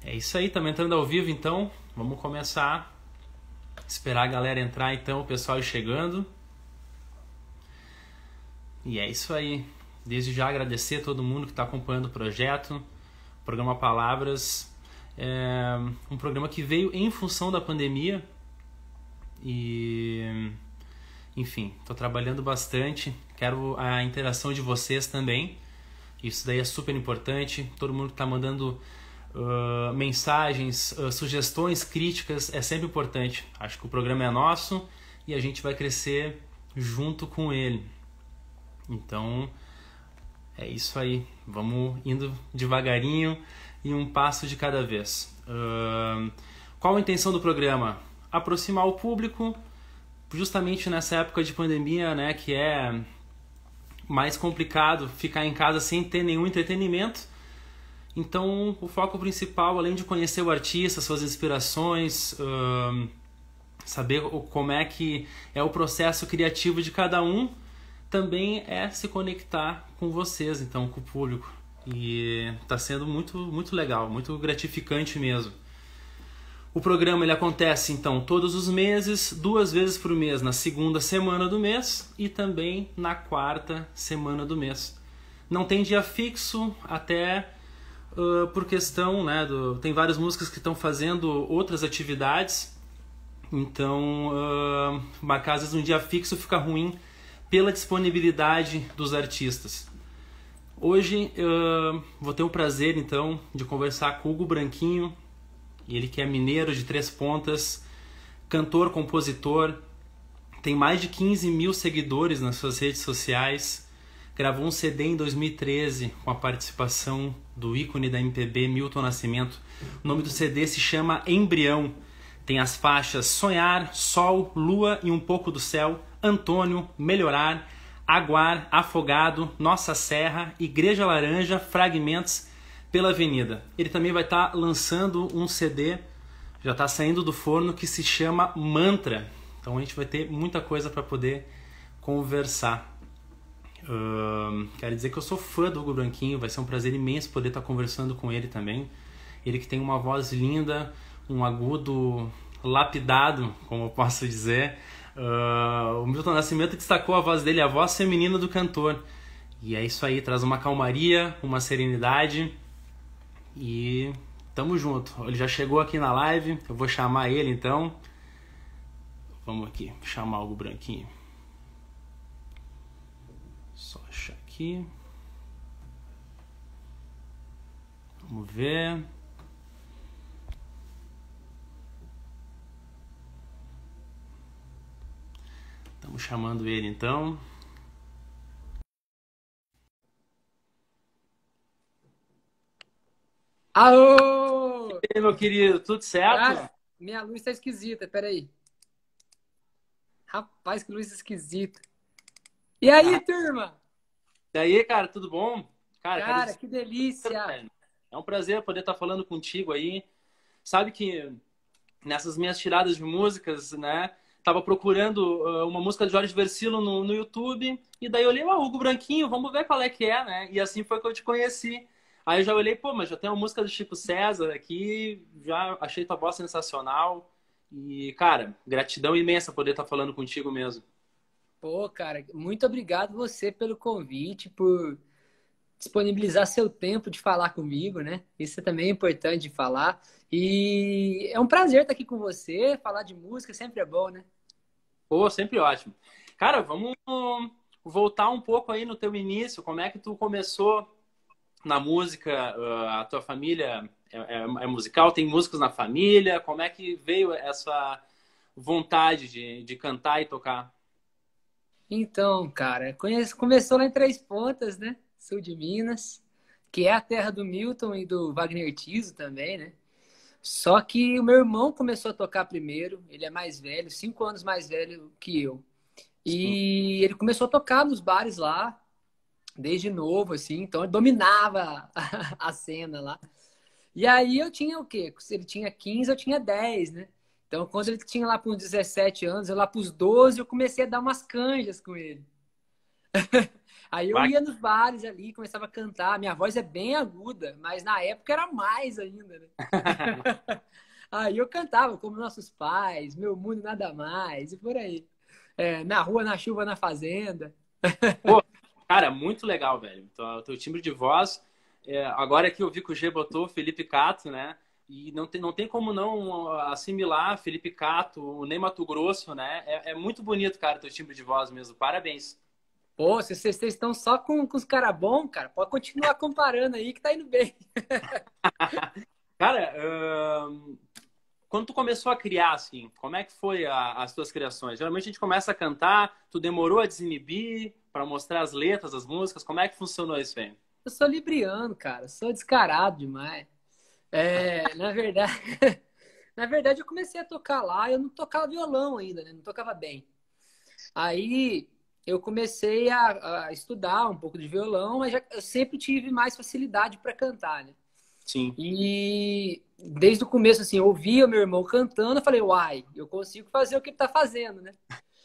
É isso aí, estamos entrando ao vivo então. Vamos começar. Esperar a galera entrar então, o pessoal ir chegando. E é isso aí. Desde já agradecer a todo mundo que está acompanhando o projeto. O programa Palavras é um programa que veio em função da pandemia. E, enfim, estou trabalhando bastante. Quero a interação de vocês também. Isso daí é super importante. Todo mundo que está mandando mensagens, sugestões, críticas, é sempre importante. Acho que o programa é nosso e a gente vai crescer junto com ele. Então, é isso aí. Vamos indo devagarinho e um passo de cada vez. Qual a intenção do programa? Aproximar o público, justamente nessa época de pandemia, né, que é mais complicado ficar em casa sem ter nenhum entretenimento. Então, o foco principal, além de conhecer o artista, suas inspirações, saber como é que é o processo criativo de cada um, também é se conectar com vocês, então, com o público. E está sendo muito, muito legal, muito gratificante mesmo. O programa ele acontece, então, todos os meses, 2 vezes por mês, na segunda semana do mês e também na quarta semana do mês. Não tem dia fixo, até por questão, né, tem várias músicas que estão fazendo outras atividades, então marcar às vezes um dia fixo fica ruim pela disponibilidade dos artistas. Hoje vou ter o prazer então de conversar com o Hugo Branquinho, ele que é mineiro de Três Pontas, cantor, compositor, tem mais de 15 mil seguidores nas suas redes sociais. Gravou um CD em 2013 com a participação do ícone da MPB, Milton Nascimento. O nome do CD se chama Embrião. Tem as faixas Sonhar, Sol, Lua e um pouco do Céu, Antônio, Melhorar, Aguar, Afogado, Nossa Serra, Igreja Laranja, Fragmentos pela Avenida. Ele também vai estar lançando um CD, já está saindo do forno, que se chama Mantra. Então a gente vai ter muita coisa para poder conversar. Quero dizer que eu sou fã do Hugo Branquinho, vai ser um prazer imenso poder estar conversando com ele também. Ele que tem uma voz linda, um agudo lapidado, como eu posso dizer. O Milton Nascimento destacou a voz dele, a voz feminina do cantor. E é isso aí, traz uma calmaria, uma serenidade e tamo junto. Ele já chegou aqui na live, eu vou chamar ele então. Vamos aqui, chamar o Hugo Branquinho. Só achar aqui. Vamos ver. Estamos chamando ele então. Alô! E aí, meu querido, tudo certo? Cara, minha luz tá esquisita, peraí. Rapaz, que luz esquisita. E aí, Ah, turma? e aí, cara, tudo bom? Cara, quero Cara, dizer, que delícia! é um prazer poder estar falando contigo aí. Sabe que nessas minhas tiradas de músicas, né? Tava procurando uma música de Jorge Vercillo no YouTube, e daí eu olhei, Hugo Branquinho, vamos ver qual é que é, né? E assim foi que eu te conheci. Aí eu já olhei, mas já tem uma música do Chico César aqui, já achei tua voz sensacional. E, cara, gratidão imensa poder estar falando contigo mesmo. Pô, cara, muito obrigado você pelo convite, por disponibilizar seu tempo de falar comigo, né? Isso também é importante de falar. E é um prazer estar aqui com você, falar de música sempre é bom, né? Pô, sempre ótimo. Cara, vamos voltar um pouco aí no teu início, como é que tu começou na música, a tua família é musical, tem músicos na família, como é que veio essa vontade de cantar e tocar? Então, cara, começou lá em Três Pontas, né? Sul de Minas, que é a terra do Milton e do Wagner Tiso também, né? Só que o meu irmão começou a tocar primeiro, ele é mais velho, 5 anos mais velho que eu. Sim. E ele começou a tocar nos bares lá, desde novo, assim, então ele dominava a cena lá. E aí eu tinha o quê? Se ele tinha 15, eu tinha 10, né? Então, quando ele tinha lá para uns 17 anos, eu lá para os 12, eu comecei a dar umas canjas com ele. Aí eu ia nos bares ali, começava a cantar. Minha voz é bem aguda, mas na época era mais ainda, né? Aí eu cantava como nossos pais, meu mundo nada mais, e por aí. É, na rua, na chuva, na fazenda. Pô, cara, muito legal, velho. Então, o teu timbre de voz. Agora que eu vi que o G botou o Felipe Cato, né? E não tem como não assimilar Felipe Cato, o Ney Matogrosso, né? É muito bonito, cara, teu timbre de voz mesmo. Parabéns. Pô, se vocês estão só com os caras bons, cara, pode continuar comparando aí que tá indo bem. Cara, quando tu começou a criar, assim, como é que foi as tuas criações? Geralmente a gente começa a cantar, tu demorou a desinibir para mostrar as letras, as músicas, como é que funcionou isso, velho? Eu sou libriano, cara, sou descarado demais. Na verdade, na verdade eu comecei a tocar lá, eu não tocava violão ainda, né? Não tocava bem. Aí eu comecei a estudar um pouco de violão, mas eu sempre tive mais facilidade para cantar, né? Sim. E desde o começo, assim, eu ouvia o meu irmão cantando, eu falei, uai, eu consigo fazer o que ele tá fazendo, né?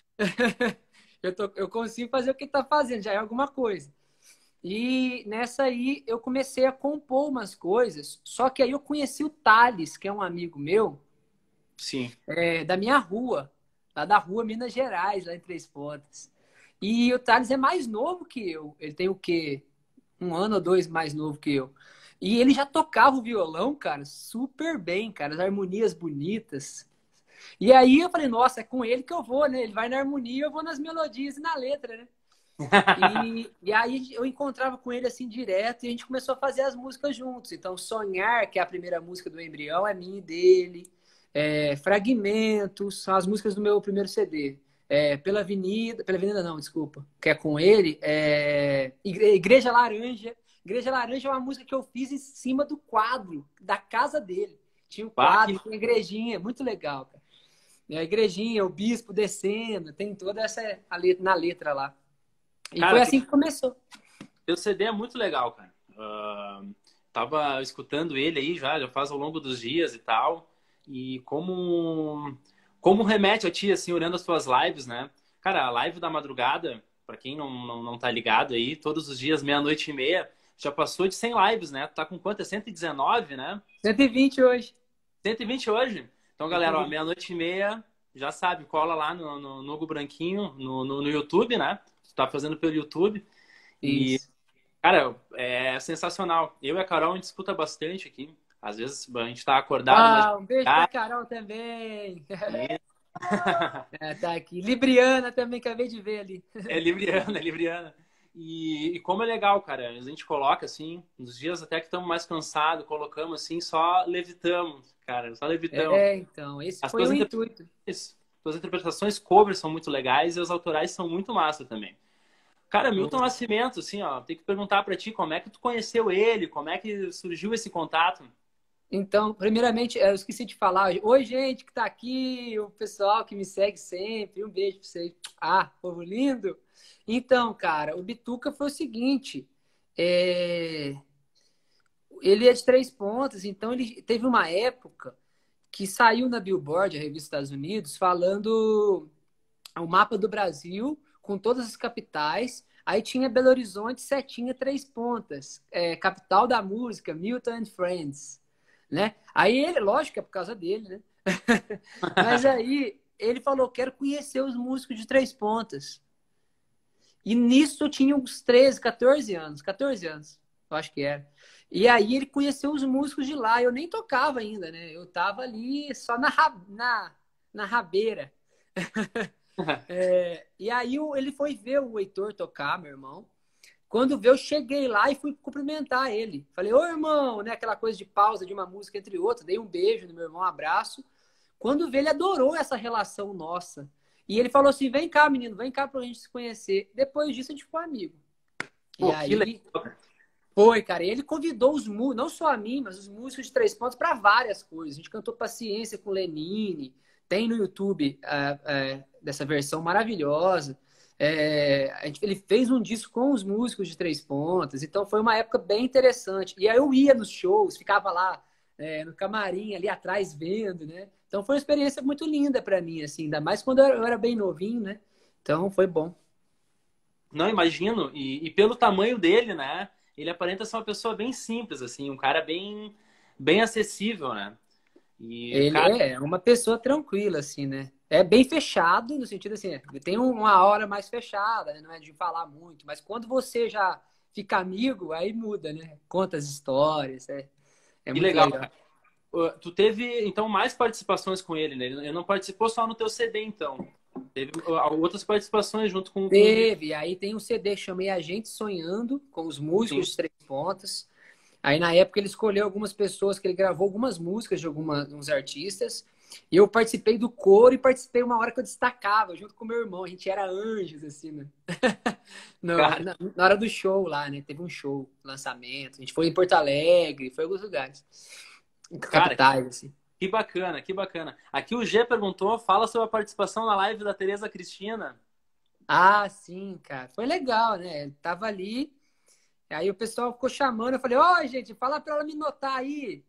Eu consigo fazer o que ele tá fazendo, já é alguma coisa. E nessa aí eu comecei a compor umas coisas, só que aí eu conheci o Thales, que é um amigo meu, Sim. da minha rua, lá da rua Minas Gerais, lá em Três Pontas. E o Thales é mais novo que eu. Ele tem o quê? Um ano ou dois mais novo que eu. E ele já tocava o violão, cara, super bem, cara, as harmonias bonitas. E aí eu falei, nossa, é com ele que eu vou, né? Ele vai na harmonia, eu vou nas melodias e na letra, né? E aí eu encontrava com ele assim direto e a gente começou a fazer as músicas juntos. Então, Sonhar, que é a primeira música do Embrião, é minha e dele. Fragmentos, são as músicas do meu primeiro CD. Pela Avenida não, desculpa, que é com ele. Igreja Laranja. Igreja Laranja é uma música que eu fiz em cima do quadro da casa dele. Tinha um Bah, quadro, tinha igrejinha, muito legal, cara. E a igrejinha, o bispo descendo, tem toda essa na letra lá. E foi cara, assim que começou. teu CD é muito legal, cara. Tava escutando ele aí já faz ao longo dos dias e tal. E como remete a ti, assim, olhando as tuas lives, né? Cara, a live da madrugada, pra quem não tá ligado aí, todos os dias, meia-noite e meia, já passou de 100 lives, né? Tu tá com quanto? É 119, né? 120 hoje. 120 hoje. Então, galera, ó, 120. meia-noite e meia, já sabe, cola lá no Hugo Branquinho, no YouTube, né? Tu tá fazendo pelo YouTube. E, Isso. cara, é sensacional. Eu e a Carol, a gente escuta bastante aqui. Às vezes a gente tá acordado, mas... Ah, um beijo pra Carol também. Tá aqui. Libriana também, acabei de ver ali. É libriana, é libriana. E como é legal, cara. A gente coloca assim, nos dias até que estamos mais cansados, colocamos assim, só levitamos, cara, só levitamos. Então, esse As foi o intuito. tuas interpretações covers são muito legais e as autorais são muito massa também. Cara, Milton Nascimento, assim, ó, tem que perguntar pra ti como é que tu conheceu ele, como é que surgiu esse contato? Então, primeiramente, eu esqueci de falar. Oi, gente que tá aqui, o pessoal que me segue sempre. Um beijo pra vocês. Ah, povo lindo. Então, cara, o Bituca foi o seguinte. é, Ele é de Três Pontas, então ele teve uma época que saiu na Billboard, a revista dos Estados Unidos, falando o mapa do Brasil com todas as capitais. Aí tinha Belo Horizonte, Setinha, Três Pontas, capital da música, Milton and Friends, né? Aí ele, lógico que é por causa dele, né? Mas aí ele falou, quero conhecer os músicos de Três Pontas. E nisso eu tinha uns 13, 14 anos, 14 anos, eu acho que era. E aí ele conheceu os músicos de lá, eu nem tocava ainda, né? Eu tava ali só na rabeira. E aí ele foi ver o Heitor tocar, meu irmão. Quando veio, eu cheguei lá e fui cumprimentar ele. Falei, ô irmão, né? Aquela coisa de pausa de uma música entre outras. Dei um beijo no meu irmão, um abraço. Quando veio, ele adorou essa relação nossa. E ele falou assim, vem cá, menino, vem cá pra gente se conhecer. Depois disso, a gente ficou amigo. E Pô, que aí, legal. foi, cara. Ele convidou os músicos, não só a mim, mas os músicos de Três Pontos para várias coisas. A gente cantou Paciência com Lenine. Tem no YouTube dessa versão maravilhosa. Ele fez um disco com os músicos de Três Pontas. Então foi uma época bem interessante. E aí eu ia nos shows, ficava lá no camarim, ali atrás, vendo, né? Então foi uma experiência muito linda para mim, assim, ainda mais quando eu era bem novinho, né? Então foi bom. Não imagino, e pelo tamanho dele, né? Ele aparenta ser uma pessoa bem simples, assim, um cara bem acessível, né? E, Ele cara, é uma pessoa tranquila, assim, né? É bem fechado, no sentido assim, tem uma hora mais fechada, né? Não é de falar muito, mas quando você já fica amigo, aí muda, né? Conta as histórias, é que muito legal, legal. cara. Tu teve, então, mais participações com ele, né? Ele não participou só no teu CD, então. Teve outras participações junto com o... Teve, aí tem um CD que chamei A Gente Sonhando, com os Sim. músicos de Três Pontas. Aí na época ele escolheu algumas pessoas que ele gravou algumas músicas de uns artistas. E eu participei do coro e participei uma hora que eu destacava, junto com meu irmão. A gente era anjos, assim, né? Cara, Na hora do show lá, né? Teve um show, lançamento. A gente foi em Porto Alegre, foi em alguns lugares. Em cara, capitais, assim. que bacana, que bacana. Aqui o G perguntou, fala sobre a participação na live da Tereza Cristina. Ah, sim, cara. Foi legal, né? Ele tava ali. Aí o pessoal ficou chamando, eu falei, ó, gente, fala pra ela me notar aí.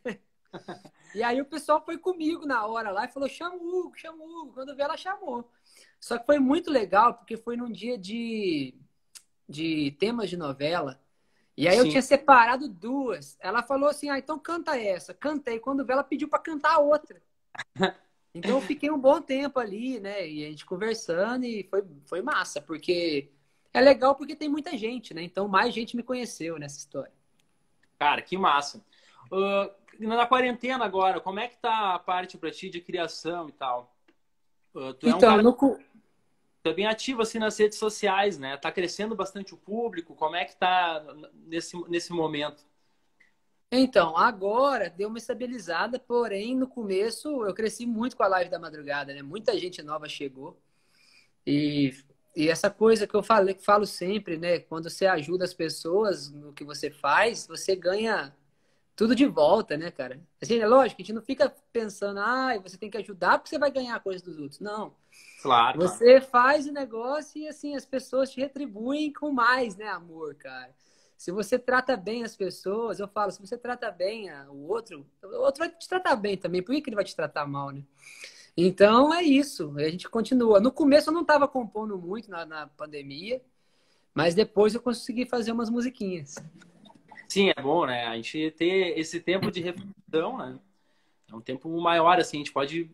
E aí o pessoal foi comigo na hora lá e falou, chama o Hugo, chama o Hugo. Quando veio, ela chamou. Só que foi muito legal, porque foi num dia de temas de novela. E aí eu Sim. tinha separado duas. Ela falou assim, ah, então canta essa. Cantei. Quando veio, ela pediu pra cantar a outra. Então eu fiquei um bom tempo ali, né? E a gente conversando e foi massa, porque é legal porque tem muita gente, né? Então mais gente me conheceu nessa história. Cara, que massa. Na quarentena agora, como é que tá a parte pra ti de criação e tal? Tu é um Então, cara no, tu é bem ativo assim nas redes sociais, né? Tá crescendo bastante o público. Como é que tá nesse momento? Então, agora deu uma estabilizada, porém no começo eu cresci muito com a live da madrugada, né? Muita gente nova chegou e, e essa coisa que eu falei, que falo sempre, né? Quando você ajuda as pessoas no que você faz, você ganha tudo de volta, né, cara? Assim, é lógico, a gente não fica pensando, ah, você tem que ajudar porque você vai ganhar a coisa dos outros. Não. Claro, claro. Você faz o negócio e assim as pessoas te retribuem com mais, né, amor, cara. Se você trata bem as pessoas, eu falo, se você trata bem o outro vai te tratar bem também. Por que ele vai te tratar mal, né? Então é isso, a gente continua. No começo eu não estava compondo muito na pandemia, mas depois eu consegui fazer umas musiquinhas. Sim, é bom, né? A gente ter esse tempo de reflexão, né? É um tempo maior, assim, a gente pode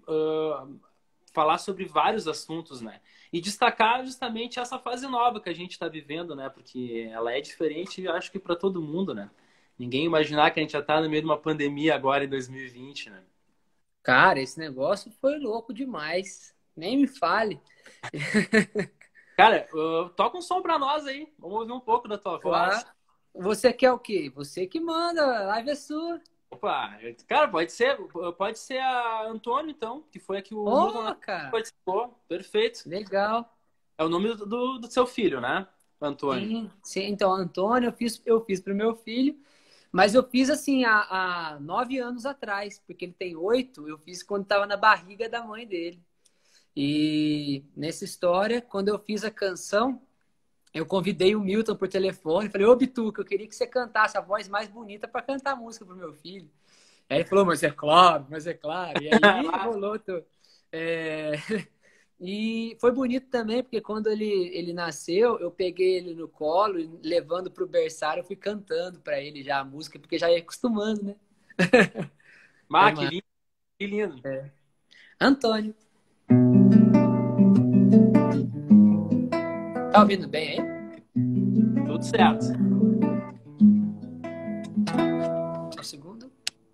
falar sobre vários assuntos, né? E destacar justamente essa fase nova que a gente está vivendo, né? Porque ela é diferente, eu acho que para todo mundo, né? Ninguém imaginar que a gente já está no meio de uma pandemia agora em 2020, né? Cara, esse negócio foi louco demais. Nem me fale. Cara, toca um som pra nós aí. Vamos ouvir um pouco da tua Claro. voz. Você quer o quê? Você que manda, a live é sua. Opa, cara, pode ser a Antônio, então, que foi aqui o Milton Ô, cara, participou. Perfeito. legal. É o nome do seu filho, né? Antônio. Sim, sim. Então, Antônio, eu fiz para o meu filho, mas eu fiz assim há 9 anos atrás, porque ele tem 8, eu fiz quando estava na barriga da mãe dele. E nessa história, quando eu fiz a canção, eu convidei o Milton por telefone, falei, ô Bituca, eu queria que você cantasse a voz mais bonita para cantar a música pro meu filho. Aí ele falou, mas é claro, mas é claro. E aí rolou. É, E foi bonito também, porque quando ele nasceu, eu peguei ele no colo, e levando pro berçário, eu fui cantando para ele já a música, porque já ia acostumando, né? É, Que mano. lindo, que lindo. Antônio, tá ouvindo bem aí? Tudo certo. Só um segundo.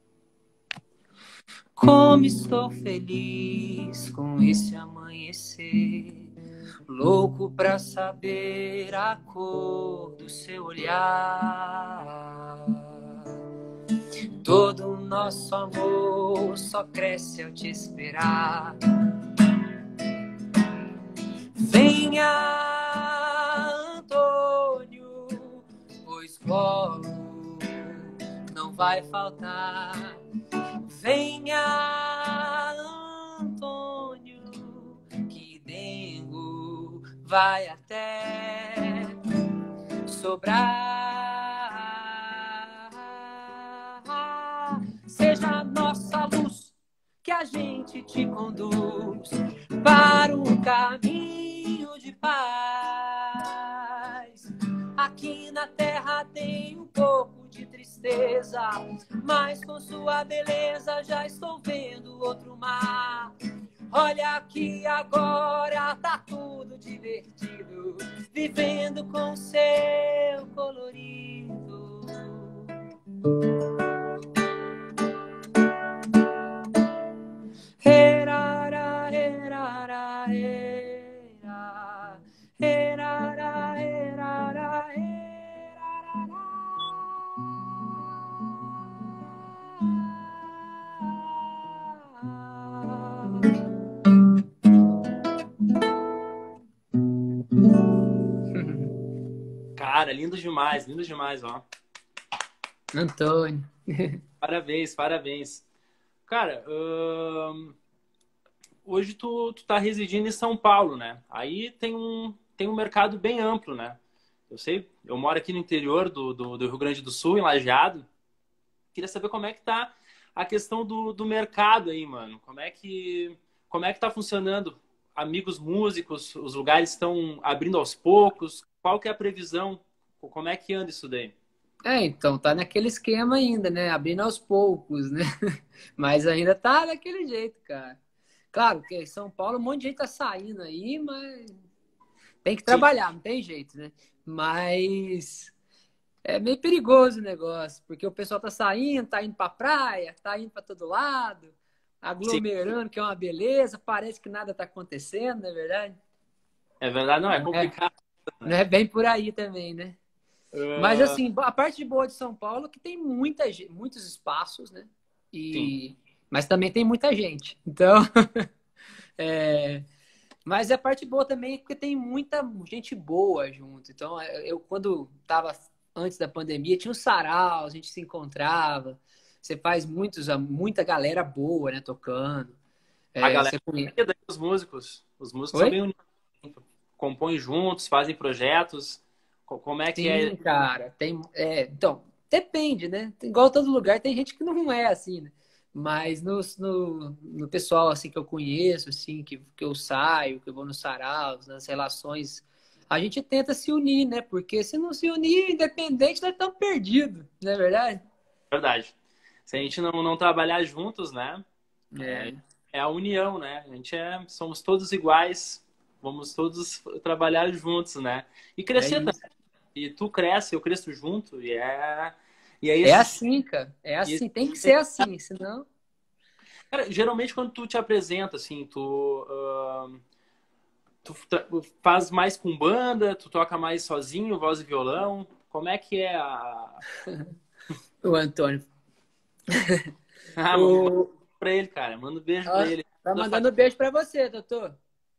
Como estou feliz com esse amanhecer, louco pra saber a cor do seu olhar. Todo o nosso amor só cresce ao te esperar. Venha, Antônio, pois colo não vai faltar. Venha, Antônio, que dengo vai até sobrar. Seja a nossa luz que a gente te conduz para um caminho de paz. aqui na terra tem um pouco de tristeza, mas com sua beleza já estou vendo outro mar. Olha aqui agora, tá tudo divertido, vivendo com seu colorido. Herara, herara, herara, herara, herara, Cara, lindo demais, ó. Antônio. Parabéns, parabéns. Cara, hoje tu tá residindo em São Paulo, né? Aí tem um mercado bem amplo, né? Eu sei, eu moro aqui no interior do Rio Grande do Sul, em Lajeado. Queria saber como é que tá a questão do mercado aí, mano. Como é que tá funcionando? Amigos músicos, os lugares estão abrindo aos poucos? Qual que é a previsão? Como é que anda isso daí? Então, tá naquele esquema ainda, né? Abrindo aos poucos, né? Mas ainda tá daquele jeito, cara. Claro que em São Paulo um monte de gente tá saindo aí, mas tem que Sim, trabalhar, não tem jeito, né? Mas é meio perigoso o negócio, porque o pessoal tá saindo, tá indo pra praia, tá indo pra todo lado, sim. aglomerando, que é uma beleza, parece que nada tá acontecendo, não é verdade? É verdade, não, é Não é, complicado, não né? é bem por aí também, né? Mas assim, a parte de boa de São Paulo é que tem muitos espaços, né? Sim. Mas também tem muita gente. Então, é, mas a parte boa também é porque tem muita gente boa junto. Então, eu quando estava antes da pandemia, tinha um sarau, a gente se encontrava. Você faz muita galera boa, né, tocando. A galera Você conhece. é daí, os músicos são Oi? bem unidos, compõem juntos, fazem projetos. Como é que é? Sim, cara. Então, depende, né? Igual todo lugar, tem gente que não é assim, né? Mas no pessoal assim que eu conheço, assim, que eu saio, que eu vou nos saraus, nas relações, a gente tenta se unir, né? Porque se não se unir, independente, nós estamos perdidos, não é verdade? Verdade. Se a gente não trabalhar juntos, né? É, É, é a união, né? Somos todos iguais, vamos todos trabalhar juntos, né? E é crescer também. isso. E tu cresce, eu cresço junto, e é É isso. assim, cara. É E assim, tem que ser assim, senão. cara, geralmente quando tu te apresenta, assim, faz mais com banda, tu toca mais sozinho, voz e violão. Como é que é a. O Antônio. Ah, manda O... pra ele, cara. Manda um beijo pra Ó, ele. tá mandando beijo pra você, doutor.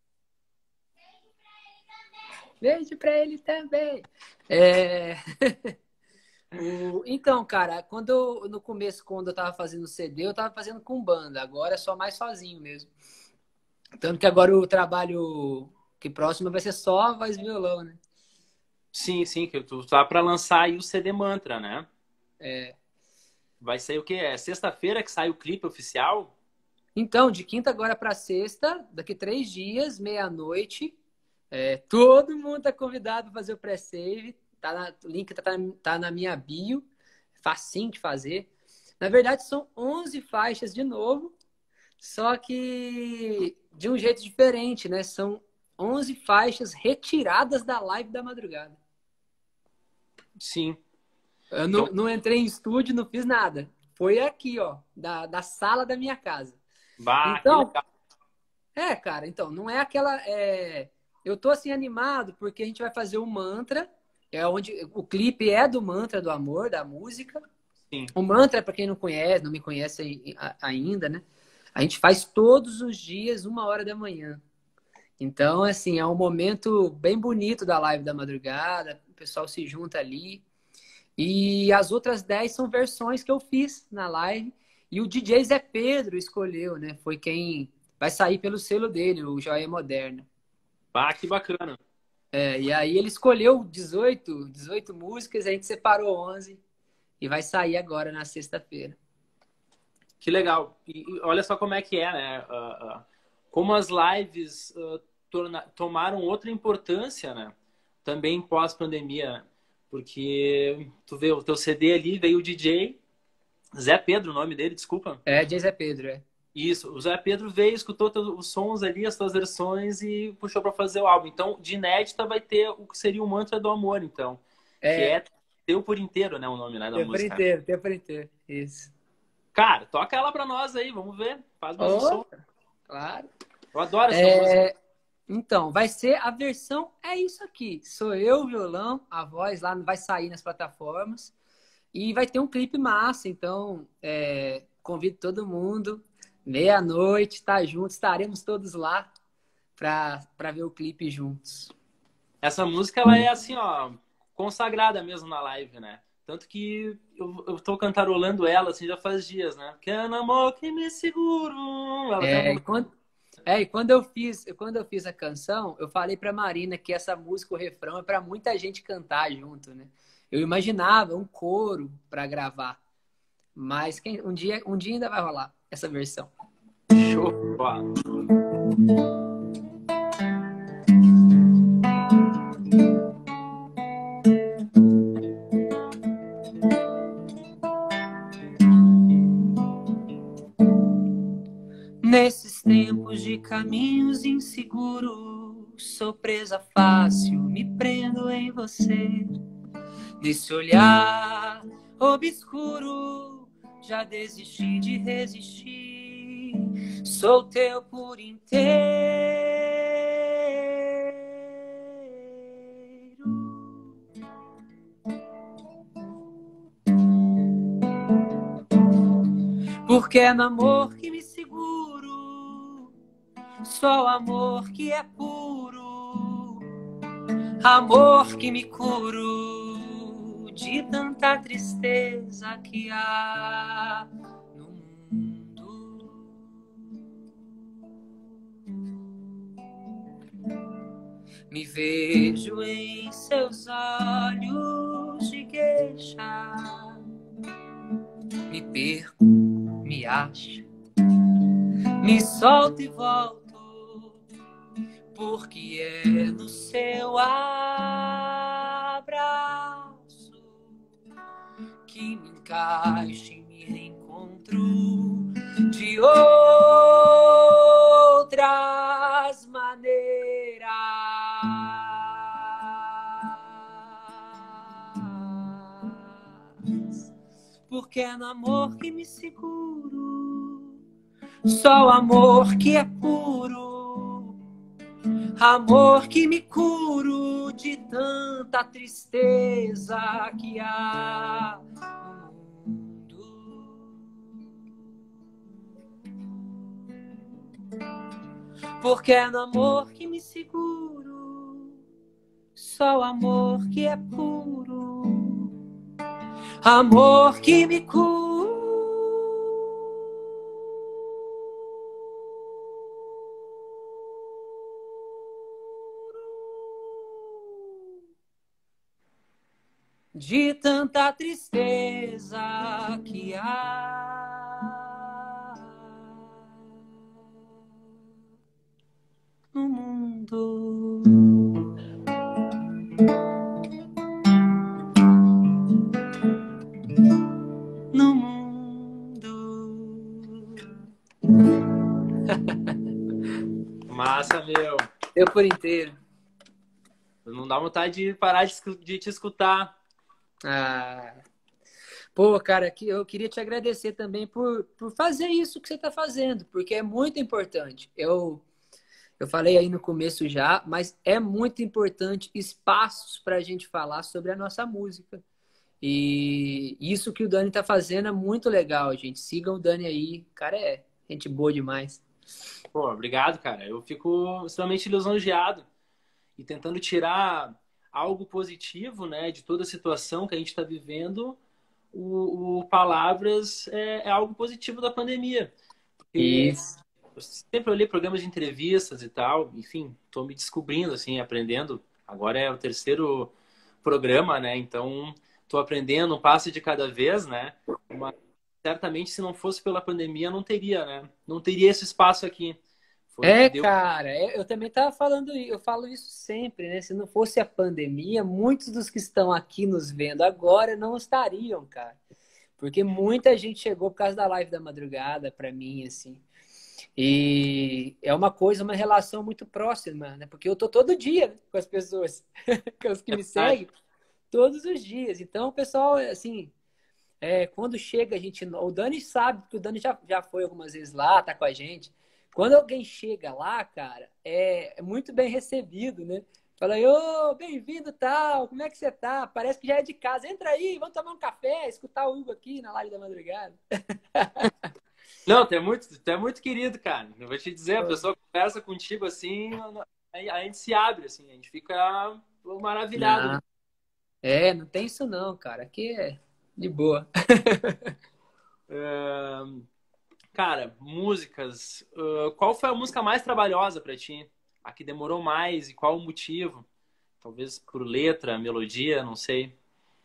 Beijo pra ele também. É... Então, cara, no começo, quando eu tava fazendo CD, eu tava fazendo com banda. Agora é só mais sozinho mesmo. Tanto que agora o trabalho que próximo vai ser só voz e violão, né? Sim, sim, que tu tá pra lançar aí o CD Mantra, né? É. Vai sair o quê? É sexta-feira que sai o clipe oficial? Então, de quinta agora pra sexta, daqui 3 dias, meia-noite, todo mundo tá convidado para fazer o pré-save. O link tá na minha bio. Facinho de fazer. Na verdade, são 11 faixas de novo. Só que de um jeito diferente, né? São 11 faixas retiradas da live da madrugada. Sim. Eu Então, não entrei em estúdio, não fiz nada. Foi aqui, ó, da sala da minha casa. bah, que Então, legal. cara, então, não é aquela. Eu tô assim animado porque a gente vai fazer o mantra, é onde o clipe é do mantra do amor, da música. Sim. O mantra, para quem não conhece, não me conhece ainda, né? A gente faz todos os dias, 1 hora da manhã. Então, assim, é um momento bem bonito da live da madrugada, o pessoal se junta ali. E as outras 10 são versões que eu fiz na live. E o DJ Zé Pedro escolheu, né? Foi quem vai sair pelo selo dele, o Joia Moderna. Bah, que bacana. E aí ele escolheu 18 músicas, a gente separou 11 e vai sair agora na sexta-feira. Que legal. E olha só como é que é, né? Como as lives tomaram outra importância, né? Também pós-pandemia. Porque tu vê, o teu CD ali veio o DJ, Zé Pedro, o nome dele, desculpa. É, Jay Zé Pedro, é. Isso, o Zé Pedro veio, escutou os sons ali, as tuas versões e puxou pra fazer o álbum. Então, de inédita vai ter o que seria o Mantra do Amor, então. Que É, é Teu por Inteiro, né? O nome, né, da música. tempo inteiro. Isso. Cara, toca ela pra nós aí, vamos ver. Faz mais um Oh, som. claro. Eu adoro essa música. Então, vai ser a versão, é isso aqui. Sou eu, o violão, a voz lá vai sair nas plataformas. E vai ter um clipe massa, então convido todo mundo. Meia-noite, tá junto, estaremos todos lá para ver o clipe juntos. Essa música, ela é assim, ó, consagrada mesmo na live, né? Tanto que eu tô cantarolando ela, assim, já faz dias, né? Que é no amor que me seguro. Ela tem É, um... e quando eu fiz a canção, eu falei pra Marina que essa música, o refrão, é pra muita gente cantar junto, né? Eu imaginava um coro pra gravar, mas um dia ainda vai rolar essa versão. Show. Ó. Nesses tempos de caminhos inseguros, sou presa fácil, me prendo em você. Nesse olhar obscuro, já desisti de resistir. Sou teu por inteiro. Porque é no amor que me seguro, só amor que é puro, amor que me curo de tanta tristeza que há no mundo. Me vejo em seus olhos de geisha, me perco, me acho, me solto e volto, porque é no seu abraço que me encaixo e me reencontro de outras maneiras. Porque é no amor que me seguro, só o amor que é puro, amor que me curo de tanta tristeza que há no mundo. Porque é no amor que me seguro, só o amor que é puro, amor que me cura de tanta tristeza que há no mundo. No mundo. Massa, meu. Eu por inteiro. Não dá vontade de parar de te escutar. Ah. Pô, cara, eu queria te agradecer também por fazer isso que você está fazendo, porque é muito importante. Eu falei aí no começo já, mas é muito importante espaços para a gente falar sobre a nossa música. E isso que o Dani tá fazendo é muito legal, gente. Sigam o Dani aí. O cara é gente boa demais. Pô, obrigado, cara. Eu fico extremamente lisonjeado e tentando tirar algo positivo, né, de toda a situação que a gente está vivendo. O Palavras é algo positivo da pandemia. Porque Isso. eu sempre olhei programas de entrevistas e tal, enfim, estou me descobrindo, assim, aprendendo. Agora é o terceiro programa, né? Então, estou aprendendo um passo de cada vez, né? Mas, certamente, se não fosse pela pandemia, não teria, né? Não teria esse espaço aqui. Foi o que deu. Cara, eu também tava falando, eu falo isso sempre, né? Se não fosse a pandemia, muitos dos que estão aqui nos vendo agora não estariam, cara. Porque muita gente chegou por causa da live da madrugada pra mim, assim. E é uma coisa, uma relação muito próxima, né? Porque eu tô todo dia, né, com as pessoas, com os que me seguem, todos os dias. Então, o pessoal, assim, quando chega a gente. O Dani sabe, porque o Dani já foi algumas vezes lá, tá com a gente. Quando alguém chega lá, cara, é muito bem recebido, né? Fala, ô, bem-vindo, tal, como é que você tá? Parece que já é de casa. Entra aí, vamos tomar um café, escutar o Hugo aqui na live da madrugada. Não, tu é muito querido, cara. Eu vou te dizer, a pessoa conversa contigo assim, a gente se abre, assim, a gente fica maravilhado, né? Não, não tem isso não, cara. Aqui é de boa. Cara, músicas. Qual foi a música mais trabalhosa pra ti? A que demorou mais e qual o motivo? Talvez por letra, melodia, não sei.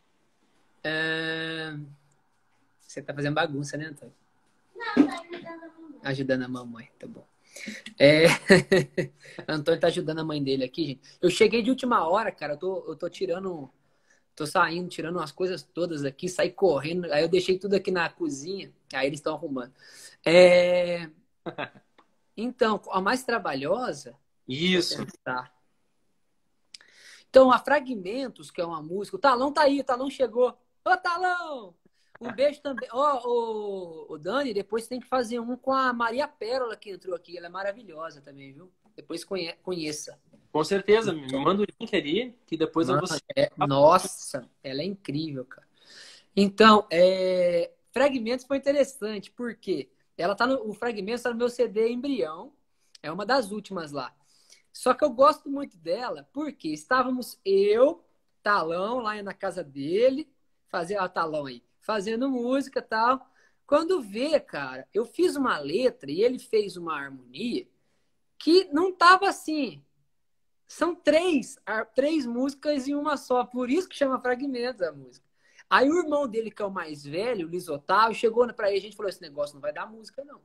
É, Você tá fazendo bagunça, né, Antônio? Ajudando a mamãe, tá bom. É... Antônio tá ajudando a mãe dele aqui, gente. Eu cheguei de última hora, cara. Eu tô tirando. Tô saindo, tirando umas coisas todas aqui, saí correndo. Aí eu deixei tudo aqui na cozinha. Aí eles estão arrumando. É... Então, a mais trabalhosa. Deixa Isso. eu pensar. Então, a Fragmentos, que é uma música. O Talão tá aí, o Talão chegou. Ô, Talão! Um beijo também. Ó, o Dani, depois tem que fazer um com a Maria Pérola que entrou aqui. Ela é maravilhosa também, viu? Depois conheça. Com certeza, me manda o link ali, que depois eu Mano, vou. nossa, ela é incrível, cara. Então, Fragmentos foi interessante, porque o Fragmentos tá no meu CD Embrião, é uma das últimas lá. Só que eu gosto muito dela, porque estávamos Talão, lá na casa dele, Talão aí, fazendo música e tal. Quando vê, cara, eu fiz uma letra e ele fez uma harmonia que não tava assim. São três músicas em uma só, por isso que chama Fragmentos a música. Aí o irmão dele, que é o mais velho, o Luiz Otávio, chegou pra ele, a gente falou, esse negócio não vai dar música, não.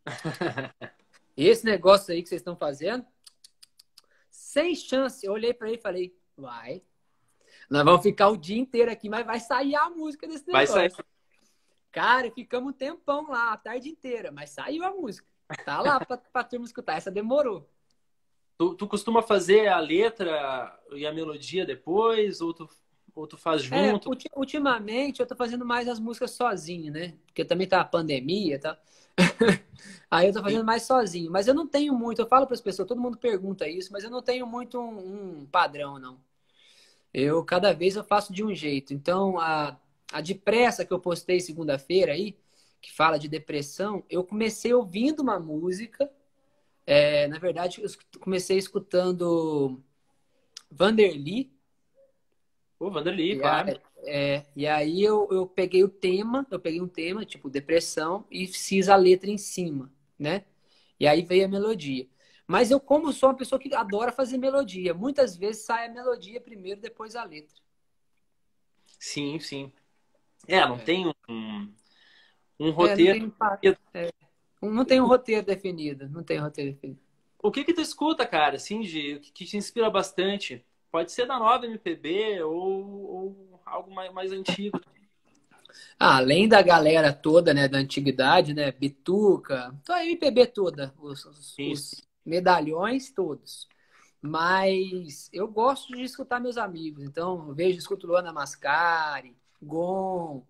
Esse negócio aí que vocês estão fazendo, sem chance. Eu olhei pra ele e falei, vai. Nós vamos ficar o dia inteiro aqui, mas vai sair a música desse Vai negócio. sair. Cara, ficamos um tempão lá, a tarde inteira, mas saiu a música. Tá lá pra turma escutar. Essa demorou. Tu costuma fazer a letra e a melodia depois, ou tu faz junto? Ultimamente eu tô fazendo mais as músicas sozinho, né? Porque também tá a pandemia e tal. Aí eu tô fazendo mais sozinho. Mas eu não tenho muito, eu falo para as pessoas, todo mundo pergunta isso, mas eu não tenho muito um padrão, não. Cada vez eu faço de um jeito. Então, a depressa que eu postei segunda-feira aí, que fala de depressão, eu comecei ouvindo uma música. Na verdade, eu comecei escutando Vanderly. Pô, Vanderly, claro. E aí eu peguei um tema, tipo depressão, e fiz a letra em cima, né? E aí veio a melodia. Mas eu, como sou uma pessoa que adora fazer melodia, muitas vezes sai a melodia primeiro, depois a letra. Sim, sim. Não tem um Não roteiro. tem, não tem um roteiro definido, não tem roteiro definido. O que tu escuta, cara, assim, que te inspira bastante? Pode ser da nova MPB ou algo mais antigo. Além da galera toda, né, da antiguidade, né, Bituca, então a MPB toda, os medalhões todos. Mas eu gosto de escutar meus amigos, então eu escuto Luana Mascari, Gon,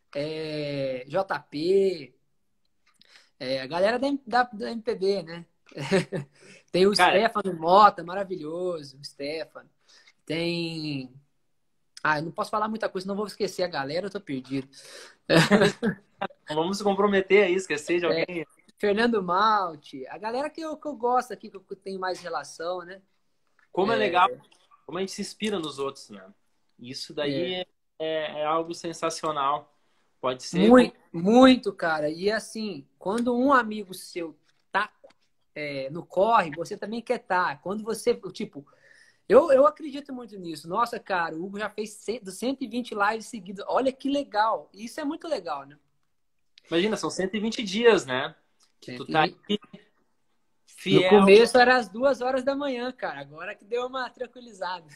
JP, a galera da MPB, né? Tem o Cara, Stefano Mota, maravilhoso, o Stefano. Tem. Eu não posso falar muita coisa, não vou esquecer a galera, eu tô perdido. vamos se comprometer a esquecer de alguém. Fernando Malte, a galera que eu gosto aqui, que eu tenho mais relação, né? Como é legal, como a gente se inspira nos outros, né? Isso daí é algo sensacional. Pode ser. Muito, muito, cara. E assim, quando um amigo seu tá no corre, você também quer estar. Quando você, tipo, eu acredito muito nisso. Nossa, cara, o Hugo já fez 120 lives seguidas. Olha que legal. Isso é muito legal, né? Imagina, são 120 dias, né? Que tu tá aqui No fiel. começo era às 2 horas da manhã, cara. Agora que deu uma tranquilizada.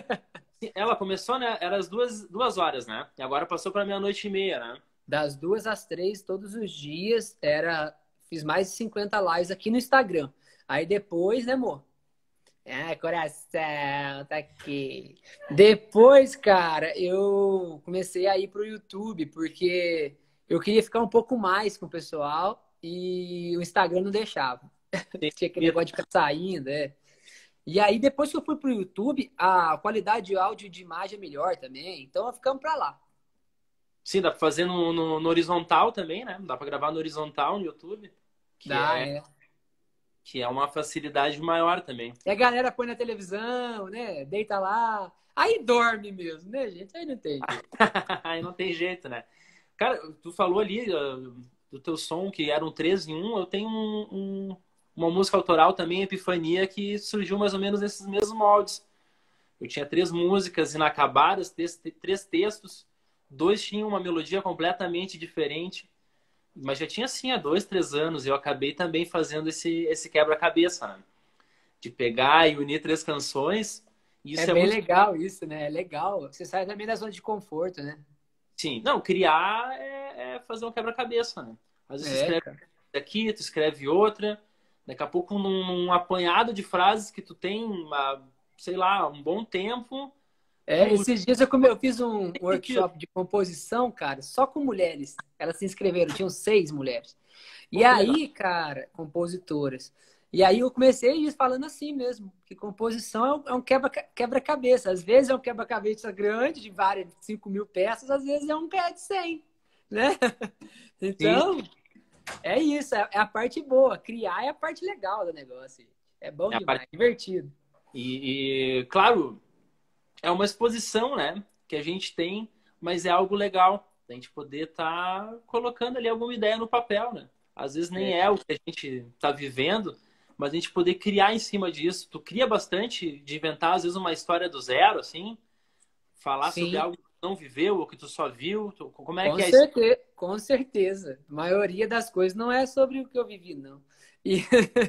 Ela começou, né? Era às 2 horas, né? E agora passou para meia-noite e meia, né? Das 2 às 3, todos os dias, fiz mais de 50 lives aqui no Instagram. Aí depois, né, amor? Ah, coração, tá aqui. Depois, cara, eu comecei a ir pro YouTube, porque eu queria ficar um pouco mais com o pessoal e o Instagram não deixava. Tinha aquele negócio de ficar saindo, é. E aí, depois que eu fui pro YouTube, a qualidade de áudio e de imagem é melhor também. Então, ficamos pra lá. Sim, dá pra fazer no horizontal também, né? Dá pra gravar no horizontal no YouTube, que Dá, é, é. que é uma facilidade maior também. E a galera põe na televisão, né? Deita lá. Aí dorme mesmo, né, gente? Aí não tem jeito. Aí não tem jeito, né? Cara, tu falou ali do teu som, que era um 3 em 1. Eu tenho uma música autoral também, Epifania, que surgiu mais ou menos nesses mesmos moldes. Eu tinha 3 músicas inacabadas, 3 textos. 2 tinham uma melodia completamente diferente. Mas já tinha, assim, há 2, 3 anos. Eu acabei também fazendo esse quebra-cabeça, né? De pegar e unir 3 canções. É Isso é bem muito... legal isso, né? É legal. Você sai também da zona de conforto, né? Sim, não, criar é fazer um quebra-cabeça, né? Às vezes você É, escreve cara. aqui, tu escreve outra, daqui a pouco num apanhado de frases que tu tem, sei lá, um bom tempo, tu... Esses dias eu fiz um workshop de composição, cara, só com mulheres. Elas se inscreveram, tinham 6 mulheres. E Pô, que legal. aí, cara, compositoras. E aí eu comecei falando assim mesmo, que composição é um quebra-cabeça. Às vezes é um quebra-cabeça grande, de várias, 5.000 peças, às vezes é um que é de 100, né? Sim, Então, é isso, é a parte boa. Criar é a parte legal do negócio. É bom é a parte... demais, divertido. Claro, é uma exposição, né, que a gente tem, mas é algo legal, a gente poder estar colocando ali alguma ideia no papel, né? Às vezes nem é o que a gente está vivendo, mas a gente poder criar em cima disso. Tu cria bastante de inventar, às vezes, uma história do zero, assim, falar sobre Sim, algo que tu não viveu ou que tu só viu. Como é com que é isso? certeza, com certeza. A maioria das coisas não é sobre o que eu vivi, não. E,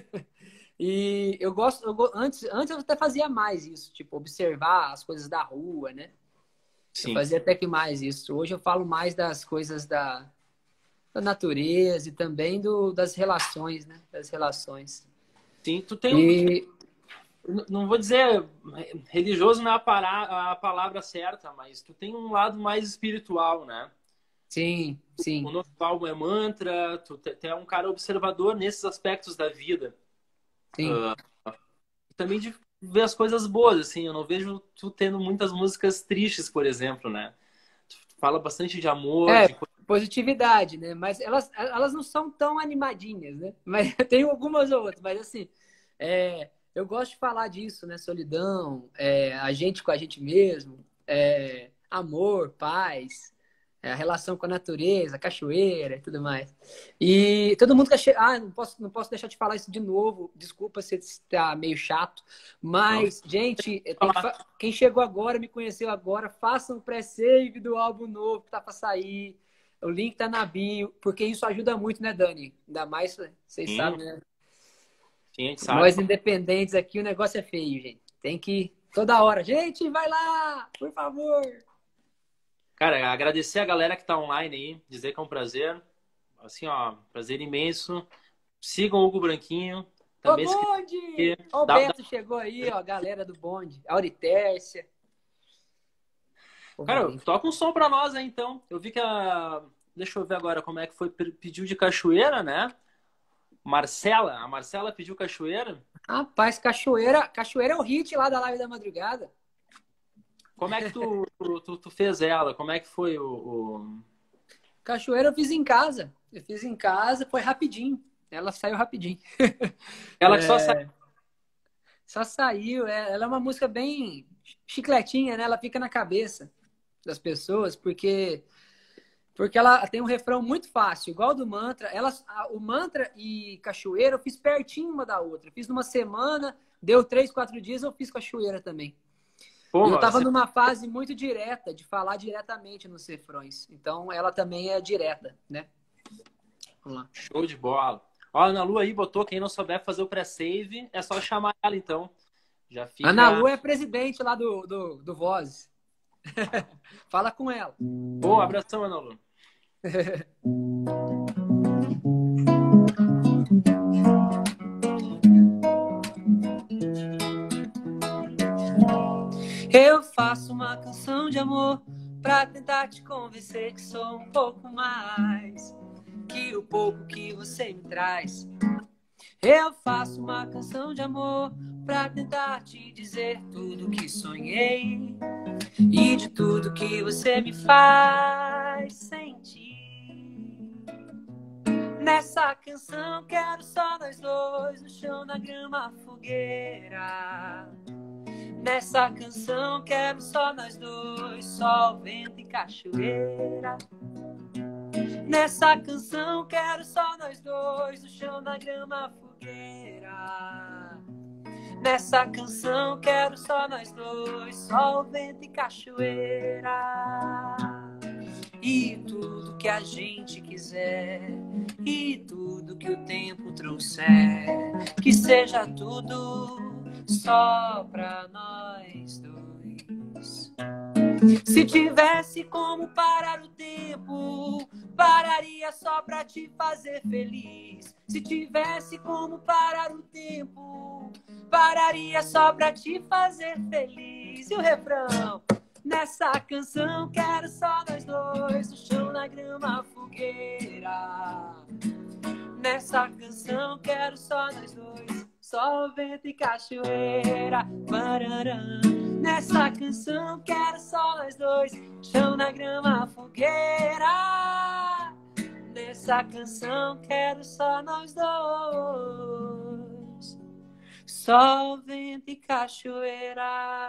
e antes eu até fazia mais isso, tipo, observar as coisas da rua, né? Eu Sim, fazia até que mais isso. Hoje eu falo mais das coisas da natureza e também das relações, né? Das relações. sim. Tu tem um... E Não vou dizer religioso não é a palavra certa, mas tu tem um lado mais espiritual, né? sim, O sim, nosso álbum é mantra, tu é um cara observador nesses aspectos da vida. sim. Também de ver as coisas boas, assim. Eu não vejo tu tendo muitas músicas tristes, por exemplo, né? Tu fala bastante de amor, É, de coisa. positividade, né? Mas elas não são tão animadinhas, né? Mas tem algumas outras, mas assim, eu gosto de falar disso, né? Solidão, a gente com a gente mesmo, amor, paz, a relação com a natureza, a cachoeira e tudo mais. E todo mundo quer não posso deixar de falar isso de novo. Desculpa se está meio chato, Não, mas, gente, falar. quem chegou agora, me conheceu agora, façam um pré-save do álbum novo que tá para sair. O link tá na bio, porque isso ajuda muito, né, Dani? Ainda mais, vocês Sim, sabem, né? sim, a gente sabe. Nós independentes aqui, o negócio é feio, gente. Tem que toda hora. Gente, vai lá, por favor. Cara, agradecer a galera que tá online aí, dizer que é um prazer. Assim, ó, prazer imenso. Sigam o Hugo Branquinho. Ô, Também se bonde! quiser. Ó, o Beto chegou aí, ó, a galera do bonde. A Auritércia. Povo Cara, bem. toca um som pra nós aí, então. Eu vi que a... Deixa eu ver agora como é que foi. Pediu de cachoeira, né? A Marcela pediu cachoeira. Rapaz, cachoeira é o hit lá da live da madrugada. Como é que tu fez ela? Como é que foi o... Cachoeira eu fiz em casa. Eu fiz em casa, foi rapidinho. Ela saiu rapidinho. Ela que só sai. Só saiu. Ela é uma música bem chicletinha, né? Ela fica na cabeça das pessoas, porque ela tem um refrão muito fácil, igual do mantra. O mantra e cachoeira eu fiz pertinho uma da outra. Eu fiz numa semana, deu 3, 4 dias, eu fiz cachoeira também. Pô, E eu tava você... numa fase muito direta, de falar diretamente nos refrões. Então ela também é direta, né? Vamos lá. Show de bola. Ó, a Ana Lu aí botou, quem não souber fazer o pré-save, é só chamar ela, então. Já Ana fica... Lu é presidente lá do Voz. Fala com ela. Boa, abração, Ana Lu. Eu faço uma canção de amor pra tentar te convencer que sou um pouco mais que o pouco que você me traz. Eu faço uma canção de amor pra tentar te dizer tudo que sonhei e de tudo que você me faz sentir. Nessa canção quero só nós dois, no chão, na grama, a fogueira. Nessa canção quero só nós dois, sol, vento e cachoeira. Nessa canção quero só nós dois, no chão, na grama, a fogueira. Nessa canção quero só nós dois, sol, vento e cachoeira. E tudo que a gente quiser, e tudo que o tempo trouxer, que seja tudo só pra nós dois. Se tivesse como parar o tempo, pararia só pra te fazer feliz. Se tivesse como parar o tempo, pararia só pra te fazer feliz. E o refrão? Nessa canção quero só nós dois, no chão, na grama, a fogueira. Nessa canção quero só nós dois, sol, vento e cachoeira. Pararam. Nessa canção quero só nós dois, chão, na grama, a fogueira. Nessa canção quero só nós dois, sol, vento e cachoeira.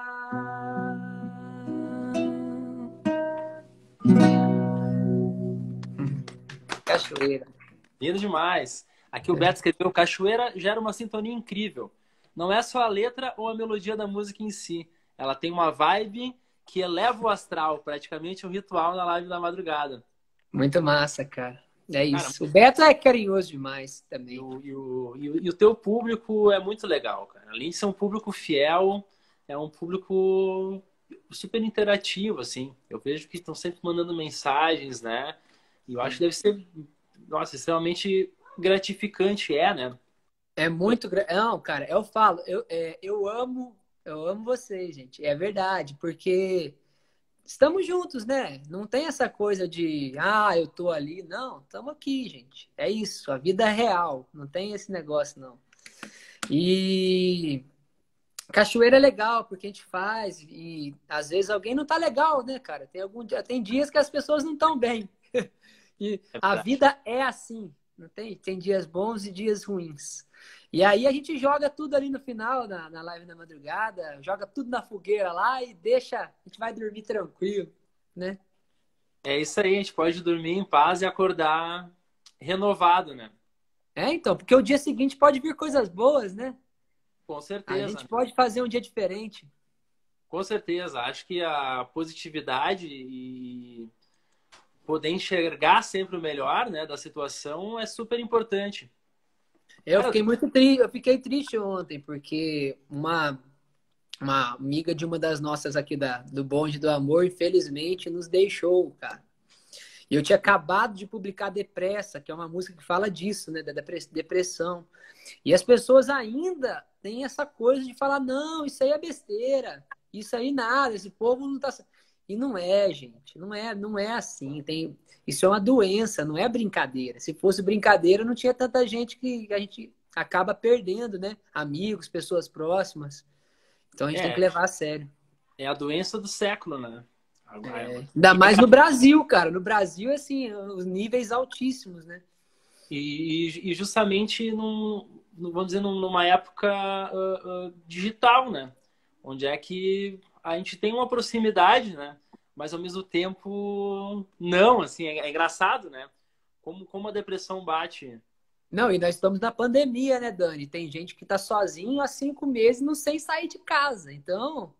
Cachoeira. Lindo demais. Aqui o Beto escreveu: Cachoeira gera uma sintonia incrível. Não é só a letra ou a melodia da música em si. Ela tem uma vibe que eleva o astral, praticamente um ritual na live da madrugada. Muito massa, cara. É isso. Cara, o Beto é carinhoso demais também. E o teu público é muito legal, cara. Além de ser um público fiel, é um público super interativo, assim. Eu vejo que estão sempre mandando mensagens, né? E eu acho que deve ser, nossa, extremamente gratificante, né? É muito... Não, cara, eu falo, eu amo vocês, gente. É verdade, porque estamos juntos, né? Não tem essa coisa de, eu tô ali. Não, estamos aqui, gente. É isso, a vida é real. Não tem esse negócio, não. E cachoeira é legal, porque a gente faz e às vezes alguém não tá legal, né, cara? Tem dias que as pessoas não estão bem. E a vida é assim, não tem dias bons e dias ruins. E aí a gente joga tudo ali no final, na live da madrugada, joga tudo na fogueira lá e a gente vai dormir tranquilo, né? É isso aí, a gente pode dormir em paz e acordar renovado, né? Então, porque o dia seguinte pode vir coisas boas, né? Com certeza. A gente pode fazer um dia diferente. Com certeza, acho que a positividade e poder enxergar sempre o melhor, né, da situação é super importante. Eu fiquei muito triste, eu fiquei triste ontem, porque uma amiga de uma das nossas aqui do Bonde do Amor, infelizmente, nos deixou, cara. E eu tinha acabado de publicar Depressa, que é uma música que fala disso, né, da depressão. E as pessoas ainda têm essa coisa de falar, não, isso aí é besteira, isso aí nada, esse povo não tá... E não é, gente, não é assim. Isso é uma doença, não é brincadeira. Se fosse brincadeira, não tinha tanta gente que a gente acaba perdendo, né? Amigos, pessoas próximas. Então a gente tem que levar a sério. É a doença do século, né? Ainda mais no Brasil, cara. No Brasil, assim, os níveis altíssimos, né? E justamente, vamos dizer, numa época digital, né? Onde é que a gente tem uma proximidade, né? Mas ao mesmo tempo, não, assim, é engraçado, né? Como a depressão bate. Não, e nós estamos na pandemia, né, Dani? Tem gente que tá sozinho há 5 meses não sem sair de casa, então...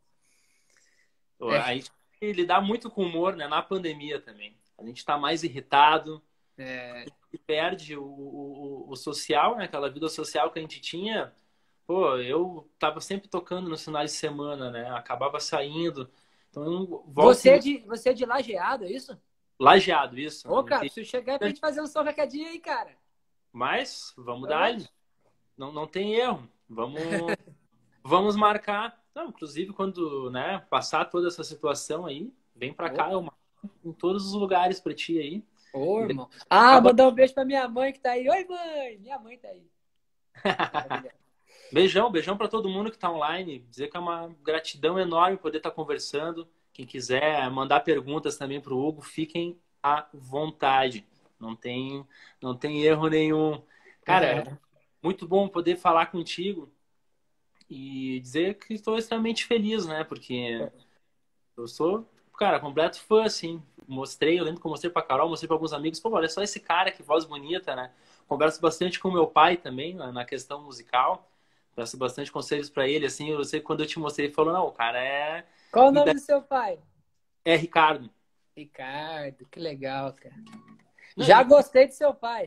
A gente lidar muito com o humor, né? Na pandemia também. A gente tá mais irritado, É. E perde o social, né? Aquela vida social que a gente tinha. Pô, eu tava sempre tocando nos finais de semana, né? Acabava saindo. Então eu volto Você é de Lajeado, é isso? lajeado, isso. Ô, cara, preciso chegar pra gente fazer um som recadinho aí, cara. Mas vamos dar. Oxe. Não tem erro. Vamos marcar. Não, inclusive, quando, né, passar toda essa situação aí, vem pra cá, Opa. eu marco em todos os lugares pra ti aí. Ô, E irmão. Ah, acaba... mandar um beijo pra minha mãe que tá aí. Oi, mãe! Minha mãe tá aí. Maravilha. Beijão pra todo mundo que tá online. Dizer que é uma gratidão enorme poder estar conversando. Quem quiser mandar perguntas também pro Hugo, fiquem à vontade. Não tem, não tem erro nenhum. Cara, é muito bom poder falar contigo e dizer que estou extremamente feliz, né? Porque eu sou, cara, completo fã, assim. Mostrei, eu lembro que eu mostrei pra Carol, mostrei pra alguns amigos. Pô, olha só esse cara, que voz bonita, né? Converso bastante com meu pai também, na questão musical. Peço bastante conselhos pra ele, assim. Eu sei que quando eu te mostrei, ele falou, não, o cara é... Qual o nome do seu pai? É Ricardo. Ricardo, que legal, cara. Não, Já gostei do seu pai.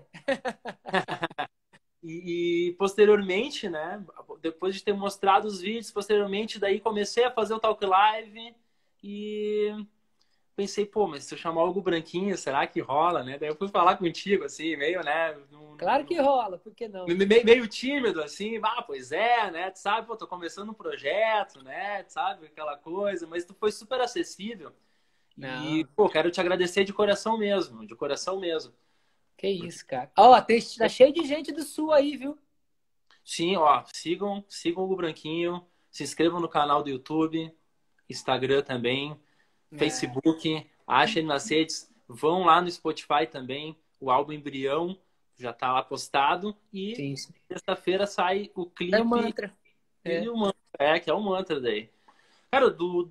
e posteriormente, né? Depois de ter mostrado os vídeos, posteriormente, daí comecei a fazer o Talk Live e... Pensei, pô, mas se eu chamar algo branquinho, será que rola, né? Daí eu fui falar contigo, assim, meio, né? Claro que rola, por que não? Meio tímido, assim, pois é, né? Tu sabe, pô, tô começando um projeto, né? Tu sabe, aquela coisa, mas tu foi super acessível. E, Não, pô, quero te agradecer de coração mesmo, de coração mesmo. que isso, cara. Ó, tá cheio de gente do sul aí, viu? Sim, ó, sigam o Branquinho, se inscrevam no canal do YouTube, Instagram também. É, Facebook, achem nas redes, vão lá no Spotify também, o álbum Embrião já está lá postado e sim, sim. sexta-feira sai o É o clipe mantra. e É. o mantra, que é o mantra daí. Cara,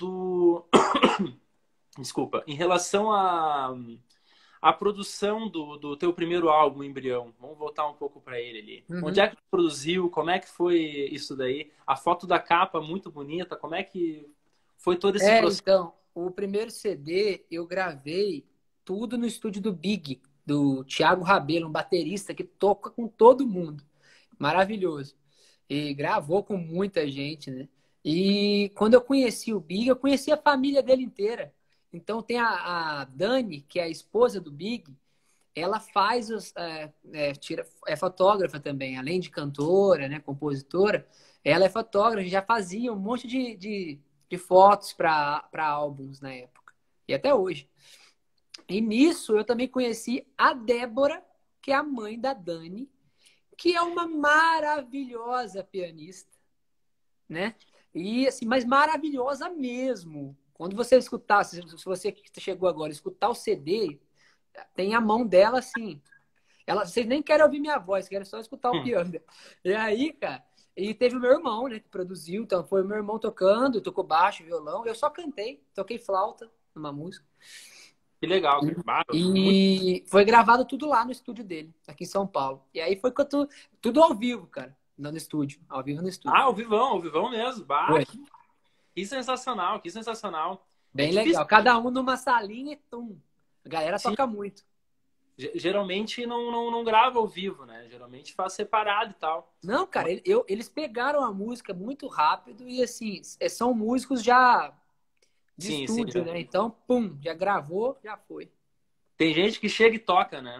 desculpa, em relação à produção do teu primeiro álbum, Embrião, vamos voltar um pouco para ele ali. Onde Uhum. é que tu produziu? Como é que foi isso daí? A foto da capa muito bonita, como é que foi todo esse processo? Então, o primeiro CD eu gravei tudo no estúdio do Big, do Thiago Rabelo, um baterista que toca com todo mundo. Maravilhoso. E gravou com muita gente, né? E quando eu conheci o Big, eu conheci a família dele inteira. Então tem a Dani, que é a esposa do Big, ela faz é fotógrafa também, além de cantora, né, compositora, ela é fotógrafa, já fazia um monte de fotos para álbuns na época, e até hoje. E nisso eu também conheci a Débora, que é a mãe da Dani, que é uma maravilhosa pianista, né? E assim, mas maravilhosa mesmo. Quando você escutar, se você que chegou agora, escutar o CD, tem a mão dela assim. Vocês nem querem ouvir minha voz, querem só escutar o piano. E aí, cara, e teve o meu irmão, né, que produziu, então foi o meu irmão tocando, tocou baixo, violão, eu só cantei, toquei flauta numa música. Que legal, cara. Muito... E foi gravado tudo lá no estúdio dele, aqui em São Paulo. E aí foi tudo ao vivo, cara, no estúdio, ao vivo no estúdio. Ao vivão mesmo. Foi. Que sensacional, que sensacional. É Bem difícil, legal. Cada um numa salinha e tum. A galera sim. toca muito. Geralmente não grava ao vivo, né? Geralmente faz separado e tal. Não, cara, eles pegaram a música muito rápido e assim, são músicos já de Sim, sim. estúdio, né? Então, pum, já gravou, já foi. Tem gente que chega e toca, né?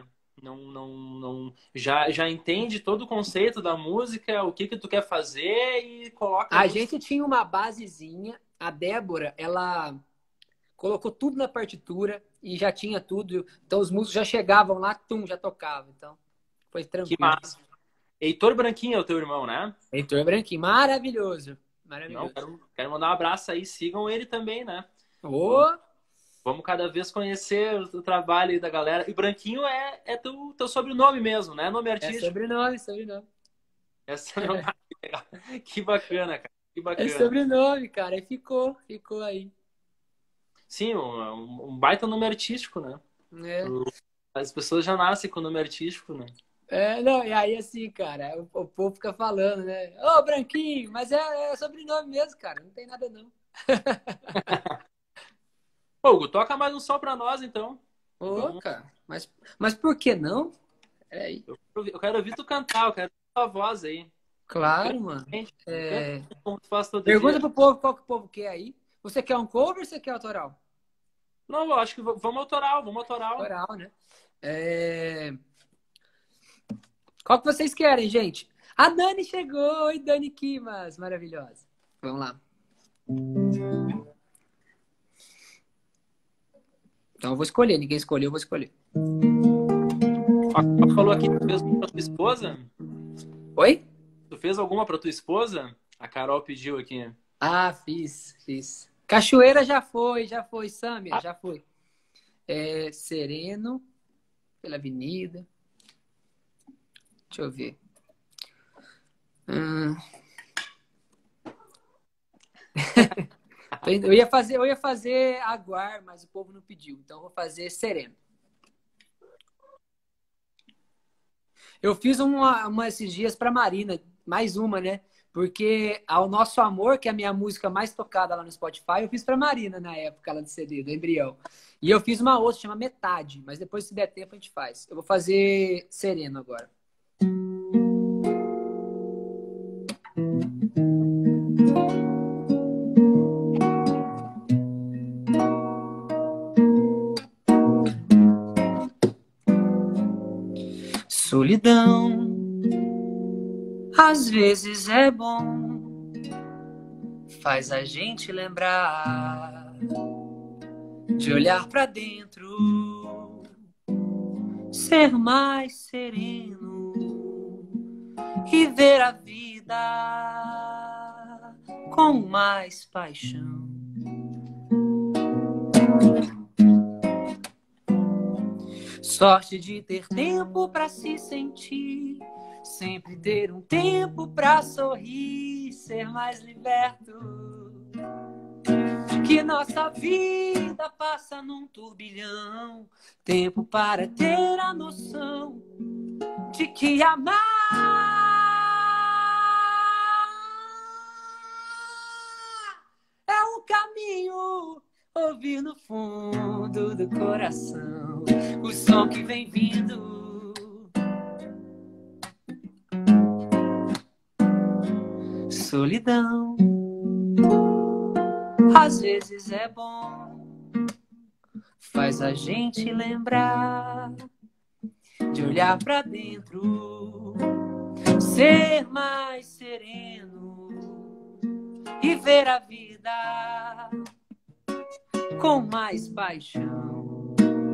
Já entende todo o conceito da música, o que tu quer fazer e coloca a A música. gente tinha uma basezinha, a Débora, ela colocou tudo na partitura e já tinha tudo. Então os músicos já chegavam lá, tum, já tocavam. Então foi Que tranquilo. massa. Heitor Branquinho é o teu irmão, né? Heitor Branquinho, maravilhoso. Não, Maravilhoso. quero mandar um abraço aí, sigam ele também, né? Ô, Vamos cada vez conhecer o trabalho aí da galera. E Branquinho é teu sobrenome mesmo, né? Nome é artístico. sobrenome, sobrenome. Essa é uma... Que bacana, cara. Que É bacana. sobrenome, cara. E ficou aí. Sim, um baita nome artístico, né? É. As pessoas já nascem com nome artístico, né? Não, e aí assim, cara, o povo fica falando, né? Ô, Branquinho, mas é sobrenome mesmo, cara, não tem nada não. Hugo, toca mais um som pra nós, então. Ô, Vamos, cara. Mas por que não? É, Eu quero ouvir tu cantar, eu quero ouvir tua voz aí. claro, Canta, mano. gente, canta É, como tu faz todo pergunta dia. pro povo qual que o povo quer aí. Você quer um cover ou você quer autoral? Não, eu acho que vamos autoral, vamos autoral. Autoral, né? É, qual que vocês querem, gente? A Dani chegou! Oi, Dani Kimas, maravilhosa. Vamos lá. Então eu vou escolher, ninguém escolheu, eu vou escolher. A Carol falou aqui que fez uma pra tua esposa. Oi? Tu fez alguma pra tua esposa? A Carol pediu aqui. Ah, fiz. Cachoeira já foi, Sâmia, Ah, já foi. É, Sereno, pela avenida. Deixa eu ver. Hum. Eu ia fazer Aguar, mas o povo não pediu. Então eu vou fazer Sereno. Eu fiz uma esses dias para Marina, mais uma, né? Porque Ao Nosso Amor, que é a minha música mais tocada lá no Spotify, eu fiz para Marina na época lá do CD, do Embrião. E eu fiz uma outra, chama Metade, mas depois, se der tempo, a gente faz. Eu vou fazer Sereno agora. Solidão, às vezes é bom, faz a gente lembrar de olhar pra dentro, ser mais sereno e ver a vida com mais paixão. Sorte de ter tempo pra se sentir, sempre ter um tempo pra sorrir, ser mais liberto. Que nossa vida passa num turbilhão, tempo para ter a noção de que amar é um caminho. Ouvir no fundo do coração o som que vem vindo. Solidão, às vezes é bom, faz a gente lembrar de olhar pra dentro, ser mais sereno e ver a vida com mais paixão.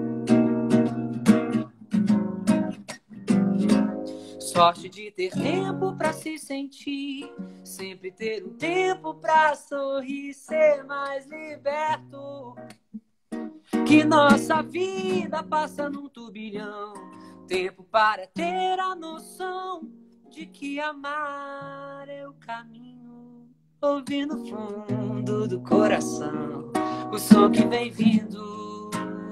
Sorte de ter tempo pra se sentir, sempre ter um tempo pra sorrir, ser mais liberto. Que nossa vida passa num turbilhão, tempo para ter a noção de que amar é o caminho. Ouvir no fundo do coração o som que vem vindo.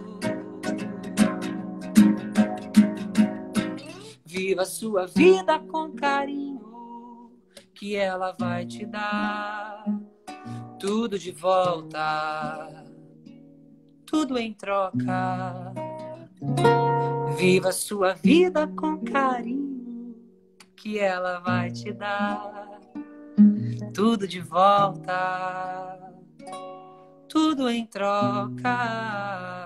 Viva a sua vida com carinho, que ela vai te dar tudo de volta, tudo em troca. Viva a sua vida com carinho, que ela vai te dar tudo de volta, tudo em troca.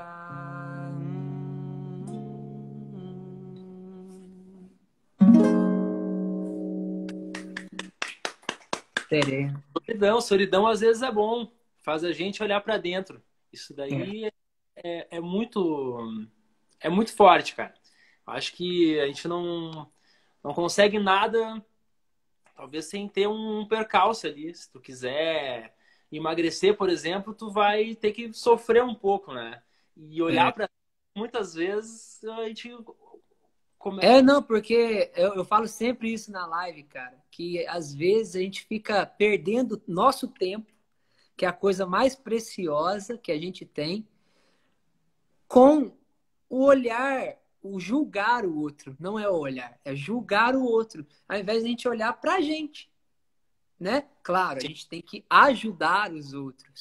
Sereno. Solidão às vezes é bom, faz a gente olhar pra dentro. Isso daí é muito forte, cara. Acho que a gente não consegue nada, talvez sem ter um percalço ali. Se tu quiser emagrecer, por exemplo, tu vai ter que sofrer um pouco, né? E olhar pra muitas vezes a gente Não, porque eu falo sempre isso na live, cara, que às vezes a gente fica perdendo nosso tempo, que é a coisa mais preciosa que a gente tem, com o olhar, o julgar o outro. Não é o olhar, é julgar o outro, ao invés de a gente olhar pra gente, né? Claro, a gente tem que ajudar os outros,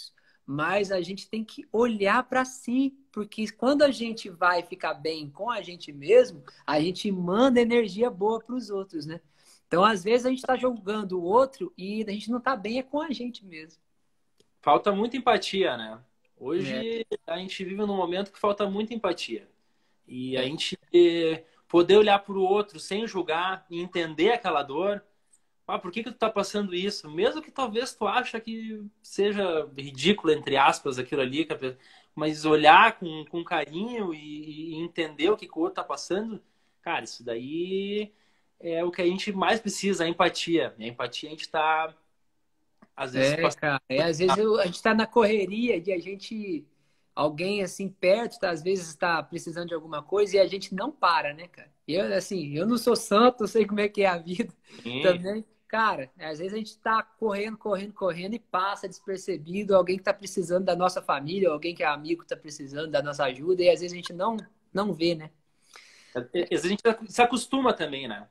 mas a gente tem que olhar para si, porque quando a gente vai ficar bem com a gente mesmo, a gente manda energia boa para os outros, né? Então, às vezes, a gente está julgando o outro e a gente não está bem é com a gente mesmo. Falta muita empatia, né? É, Hoje a gente vive num momento que falta muita empatia. E a é, gente poder olhar para o outro sem julgar e entender aquela dor. Ah, por que que tu tá passando isso? Mesmo que talvez tu acha que seja ridículo, entre aspas, aquilo ali, mas olhar com carinho e entender o que que o outro tá passando, cara, isso daí é o que a gente mais precisa, a empatia. E a empatia a gente tá, às vezes, passando. cara. Às vezes a gente está na correria de a gente, alguém assim perto, tá, às vezes está precisando de alguma coisa e a gente não para, né, cara? Eu, assim, eu não sou santo, eu sei como é que é a vida também. Cara, às vezes a gente está correndo, correndo, correndo e passa despercebido alguém que está precisando da nossa família, alguém que é amigo que está precisando da nossa ajuda e às vezes a gente não vê, né? A gente se acostuma também, né?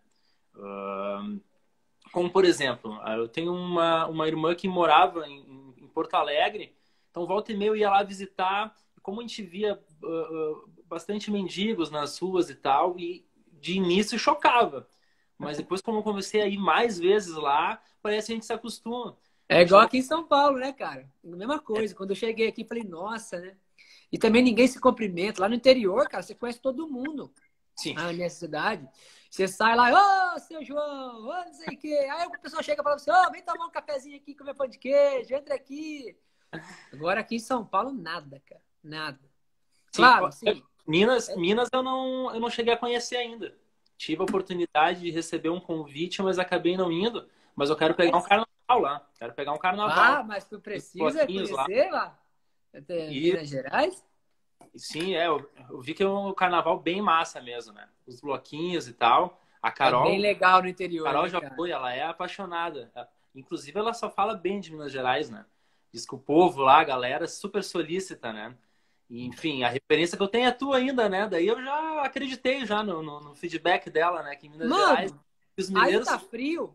Como, por exemplo, eu tenho uma irmã que morava em Porto Alegre, então volta e meia eu ia lá visitar, como a gente via bastante mendigos nas ruas e tal, e de início chocava. Mas depois, como eu comecei a ir mais vezes lá, parece que a gente se acostuma. É Eu igual chego... aqui em São Paulo, né, cara? A mesma coisa. Quando eu cheguei aqui, falei, nossa, né? E também ninguém se cumprimenta. Lá no interior, cara, você conhece todo mundo. Sim. Lá na minha cidade. Você sai lá, ô, seu João, ô, não sei o quê. Aí o pessoal chega e fala assim, ô, vem tomar um cafezinho aqui, comer pão de queijo, entra aqui. Agora aqui em São Paulo, nada, cara. Nada. Sim. Claro, sim. Minas eu não cheguei a conhecer ainda. Tive a oportunidade de receber um convite, mas acabei não indo. Mas eu quero pegar um carnaval lá. Quero pegar um carnaval. Ah, mas tu Os precisa bloquinhos lá. conhecer lá? Até E Minas Gerais? sim, eu vi que é um carnaval bem massa mesmo, né? Os bloquinhos e tal. A É bem legal no interior, Carol né, já cara? foi, ela é apaixonada. Inclusive, ela só fala bem de Minas Gerais, né? Diz que o povo lá, a galera, é super solícita, né? E, enfim, a referência que eu tenho é tu ainda, né? Daí eu já acreditei já no feedback dela, né? Que em Minas Gerais, Mano, os aí mineiros... tá frio.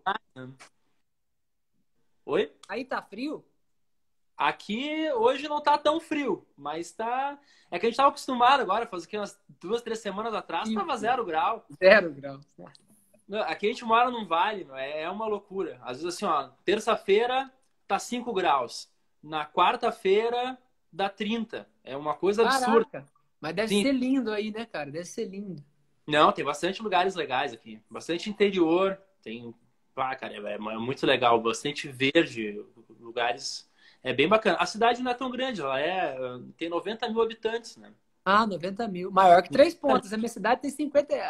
Oi? Aí tá frio? Aqui hoje não tá tão frio, mas tá... É que a gente tava acostumado agora, faz aqui umas 2, 3 semanas atrás, tava 0 grau. 0 graus. Não, aqui a gente mora num vale, meu, é uma loucura. Às vezes assim, ó, terça-feira tá 5 graus. Na quarta-feira dá 30. É uma coisa absurda. Caraca. Mas deve Sim. ser lindo aí, né, cara? Deve ser lindo. Não, tem bastante lugares legais aqui. Bastante interior. Tem. Ah, cara, é muito legal. Bastante verde. Lugares. É bem bacana. A cidade não é tão grande, ela tem 90 mil habitantes, né? Ah, 90 mil. Maior que Três Pontas. A minha cidade tem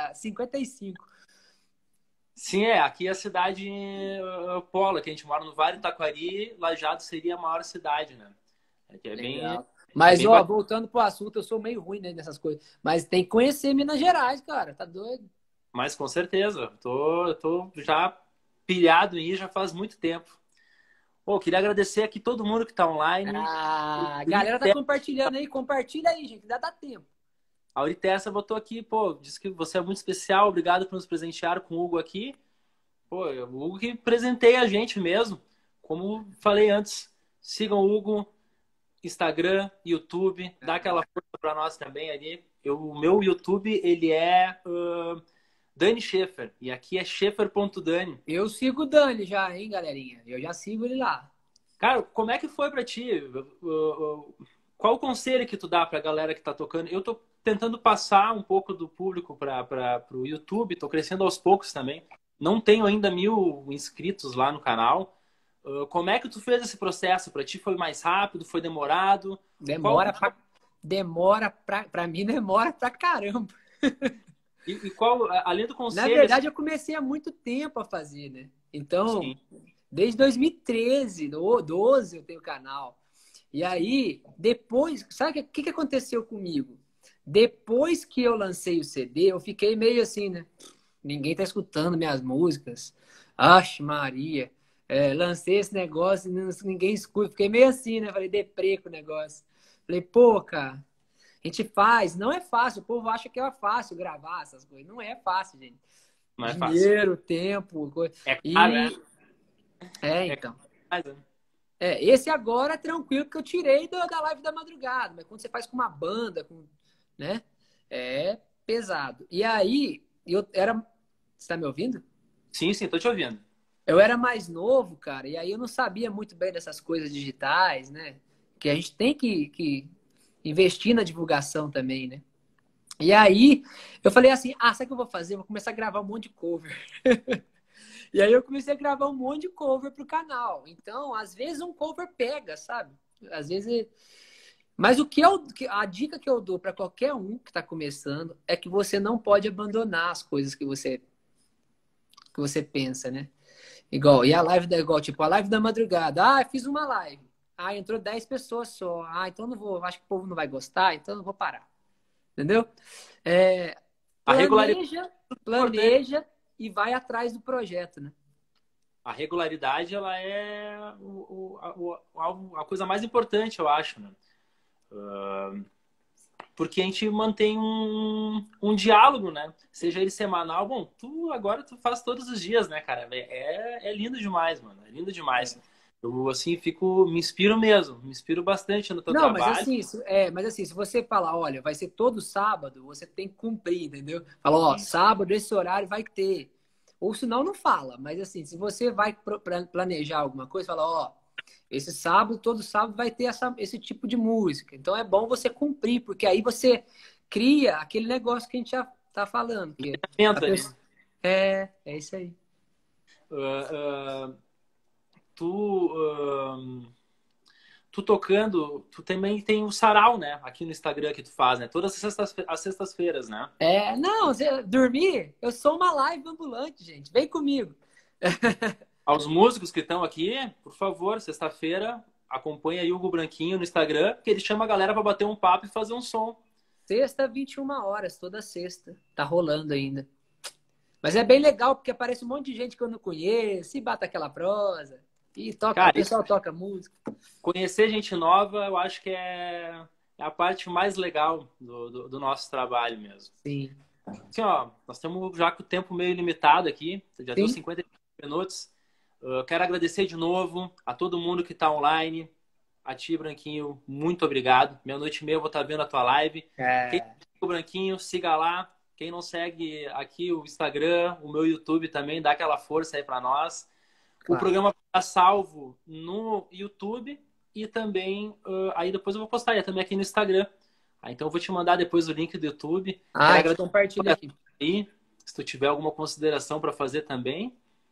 55. Sim, aqui é a cidade Polo, que a gente mora no Vale do Taquari, Lajeado seria a maior cidade, né? Legal. É Mas, bem ó, bacana. voltando pro assunto, eu sou meio ruim, né, nessas coisas. Mas tem que conhecer Minas Gerais, cara. Tá doido? Mas com certeza, tô já pilhado aí já faz muito tempo. Pô, queria agradecer aqui todo mundo que tá online. Ah, a galera tá compartilhando aí. Compartilha aí, gente. Dá tempo. A Auritessa botou aqui, pô, disse que você é muito especial, obrigado por nos presentear com o Hugo aqui. Pô, o Hugo que presenteia a gente mesmo. Como falei antes, sigam o Hugo, Instagram, YouTube, dá aquela força pra nós também ali. O meu YouTube, ele é Dani Schaefer, e aqui é Schaefer.Dani. Eu sigo o Dani já, hein, galerinha? Eu já sigo ele lá. Cara, como é que foi pra ti? Qual o conselho que tu dá pra galera que tá tocando? Eu tô tentando passar um pouco do público pro YouTube, tô crescendo aos poucos também. Não tenho ainda 1.000 inscritos lá no canal. Como é que tu fez esse processo? Pra ti foi mais rápido? Foi demorado? Qual, Pra mim demora pra caramba. além do Na conselho, assim, verdade, eu comecei há muito tempo a fazer, né? Então, sim. desde 2013, ou 12 eu tenho canal. E aí, depois, sabe o que aconteceu comigo? Depois que eu lancei o CD, eu fiquei meio assim, né? Ninguém tá escutando minhas músicas. Ache Maria. Lancei esse negócio e ninguém escuta. Fiquei meio assim, né? Falei, deprê com o negócio. Falei, pô, cara, a gente faz. Não é fácil. O povo acha que é fácil gravar essas coisas. Não é fácil, gente. Não é fácil. Dinheiro, tempo, coisa. É caro, né? E É então. caro, né? Esse agora é tranquilo que eu tirei da live da madrugada, mas quando você faz com uma banda, né? É pesado. E aí, eu era. Você tá me ouvindo? Sim, sim, tô te ouvindo. Eu era mais novo, cara, e aí eu não sabia muito bem dessas coisas digitais, né? Que a gente tem que investir na divulgação também, né? E aí, eu falei assim: sabe o que eu vou fazer? Eu vou começar a gravar um monte de cover. E aí eu comecei a gravar um monte de cover pro canal. Então, às vezes um cover pega, sabe? Às vezes. Mas a dica que eu dou para qualquer um que está começando é que você não pode abandonar as coisas que você pensa, né? Igual, e a live igual, tipo, a live da madrugada. Fiz uma live. Entrou 10 pessoas só. Então não vou, acho que o povo não vai gostar, então não vou parar. Entendeu? A regularidade é importante. Planeja e vai atrás do projeto, né? A regularidade, ela é a coisa mais importante, eu acho, né? Porque a gente mantém um diálogo, né? Seja ele semanal. Bom, agora tu faz todos os dias, né, cara? É lindo demais, mano. É lindo demais. Eu, assim, me inspiro mesmo. Me inspiro bastante no teu Não, mas trabalho. assim, se você falar, olha, vai ser todo sábado, você tem que cumprir, entendeu? Fala, ó, Sim. sábado esse horário vai ter. Ou senão não fala, mas assim, se você vai planejar alguma coisa, fala, ó, esse sábado, todo sábado vai ter esse tipo de música. Então é bom você cumprir, porque aí você cria aquele negócio que a gente já tá falando, que a Alimenta, né? pessoa... É isso aí. Ah, tu, ah, tu tocando, tu também tem o sarau, né? Aqui no Instagram que tu faz, né? Todas as sextas-feiras, né? Não, dormir, eu sou uma live ambulante, gente. Vem comigo. Aos músicos que estão aqui, por favor, sexta-feira, acompanha aí o Hugo Branquinho no Instagram, que ele chama a galera para bater um papo e fazer um som. Sexta, 21 horas, toda sexta. Tá rolando ainda. Mas é bem legal, porque aparece um monte de gente que eu não conheço, e bata aquela prosa, e toca, o Cara, pessoal toca música. conhecer gente nova, eu acho que é a parte mais legal do nosso trabalho mesmo. Sim. Assim, ó, nós estamos já com o tempo meio limitado aqui, já deu Sim. 50 minutos. Eu quero agradecer de novo a todo mundo que está online. A ti, Branquinho, muito obrigado. Meia-noite e meia eu vou estar vendo a tua live. Quem É, segue o Branquinho, siga lá. Quem não segue aqui o Instagram, o meu YouTube também, dá aquela força aí para nós. O claro. programa está salvo no YouTube e também, aí depois eu vou postar também aqui no Instagram. Então eu vou te mandar depois o link do YouTube. Quero Então compartilha agradecer aqui. aí, se tu tiver alguma consideração para fazer também.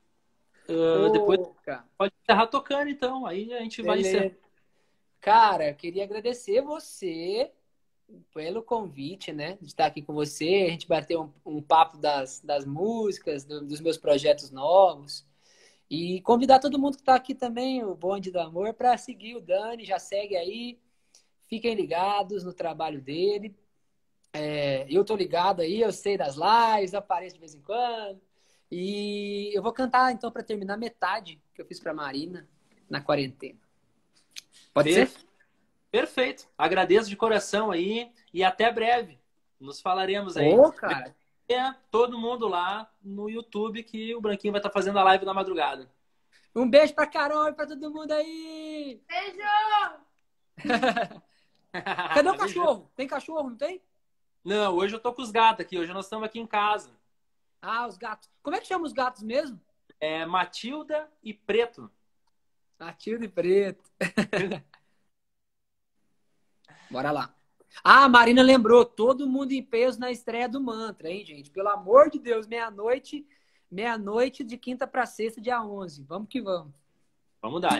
Depois Ô, cara, pode encerrar tocando, então. Aí a gente vai encerrar. beleza. Cara, eu queria agradecer você pelo convite, né? De estar aqui com você, a gente bater um papo das músicas, dos meus projetos novos. E convidar todo mundo que está aqui também, o Bonde do Amor, para seguir o Dani. Já segue aí. Fiquem ligados no trabalho dele. Eu tô ligado aí, eu sei das lives, apareço de vez em quando. E eu vou cantar, então, para terminar, metade que eu fiz para Marina na quarentena. Pode ser? Perfeito. Agradeço de coração aí e até breve. Nos falaremos aí. Ô, cara. Todo mundo lá no YouTube que o Branquinho vai estar fazendo a live na madrugada. Um beijo pra Carol e pra todo mundo aí. Cadê o Tamo junto. cachorro? Tem cachorro, não tem? Não, hoje eu tô com os gatos aqui. Hoje nós estamos aqui em casa. Os gatos. Como é que chama os gatos mesmo? É Matilda e Preto. Matilde e Preto. Bora lá. A Marina lembrou, todo mundo em peso na estreia do Mantra, hein, gente? Pelo amor de Deus, meia-noite de quinta para sexta, dia 11. Vamos que vamos. Vamos dar.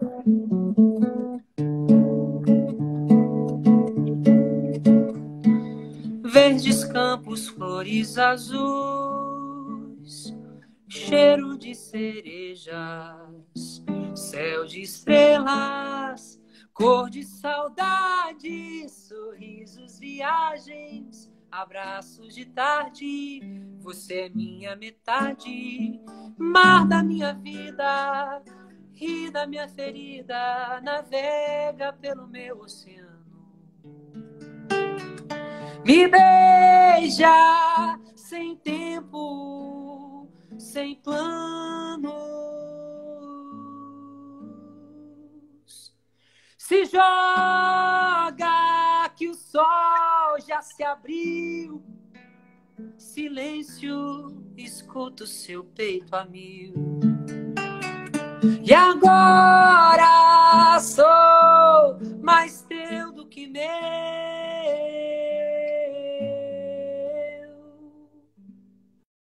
Verdes campos, flores azuis, cheiro de cerejas, céu de estrelas, cor de saudade, sorrisos, viagens, abraços de tarde. Você é minha metade, mar da minha vida, ri da minha ferida, navega pelo meu oceano. Me beija sem tempo, sem plano. se abriu. Silêncio, escuto seu peito a mil. E agora sou mais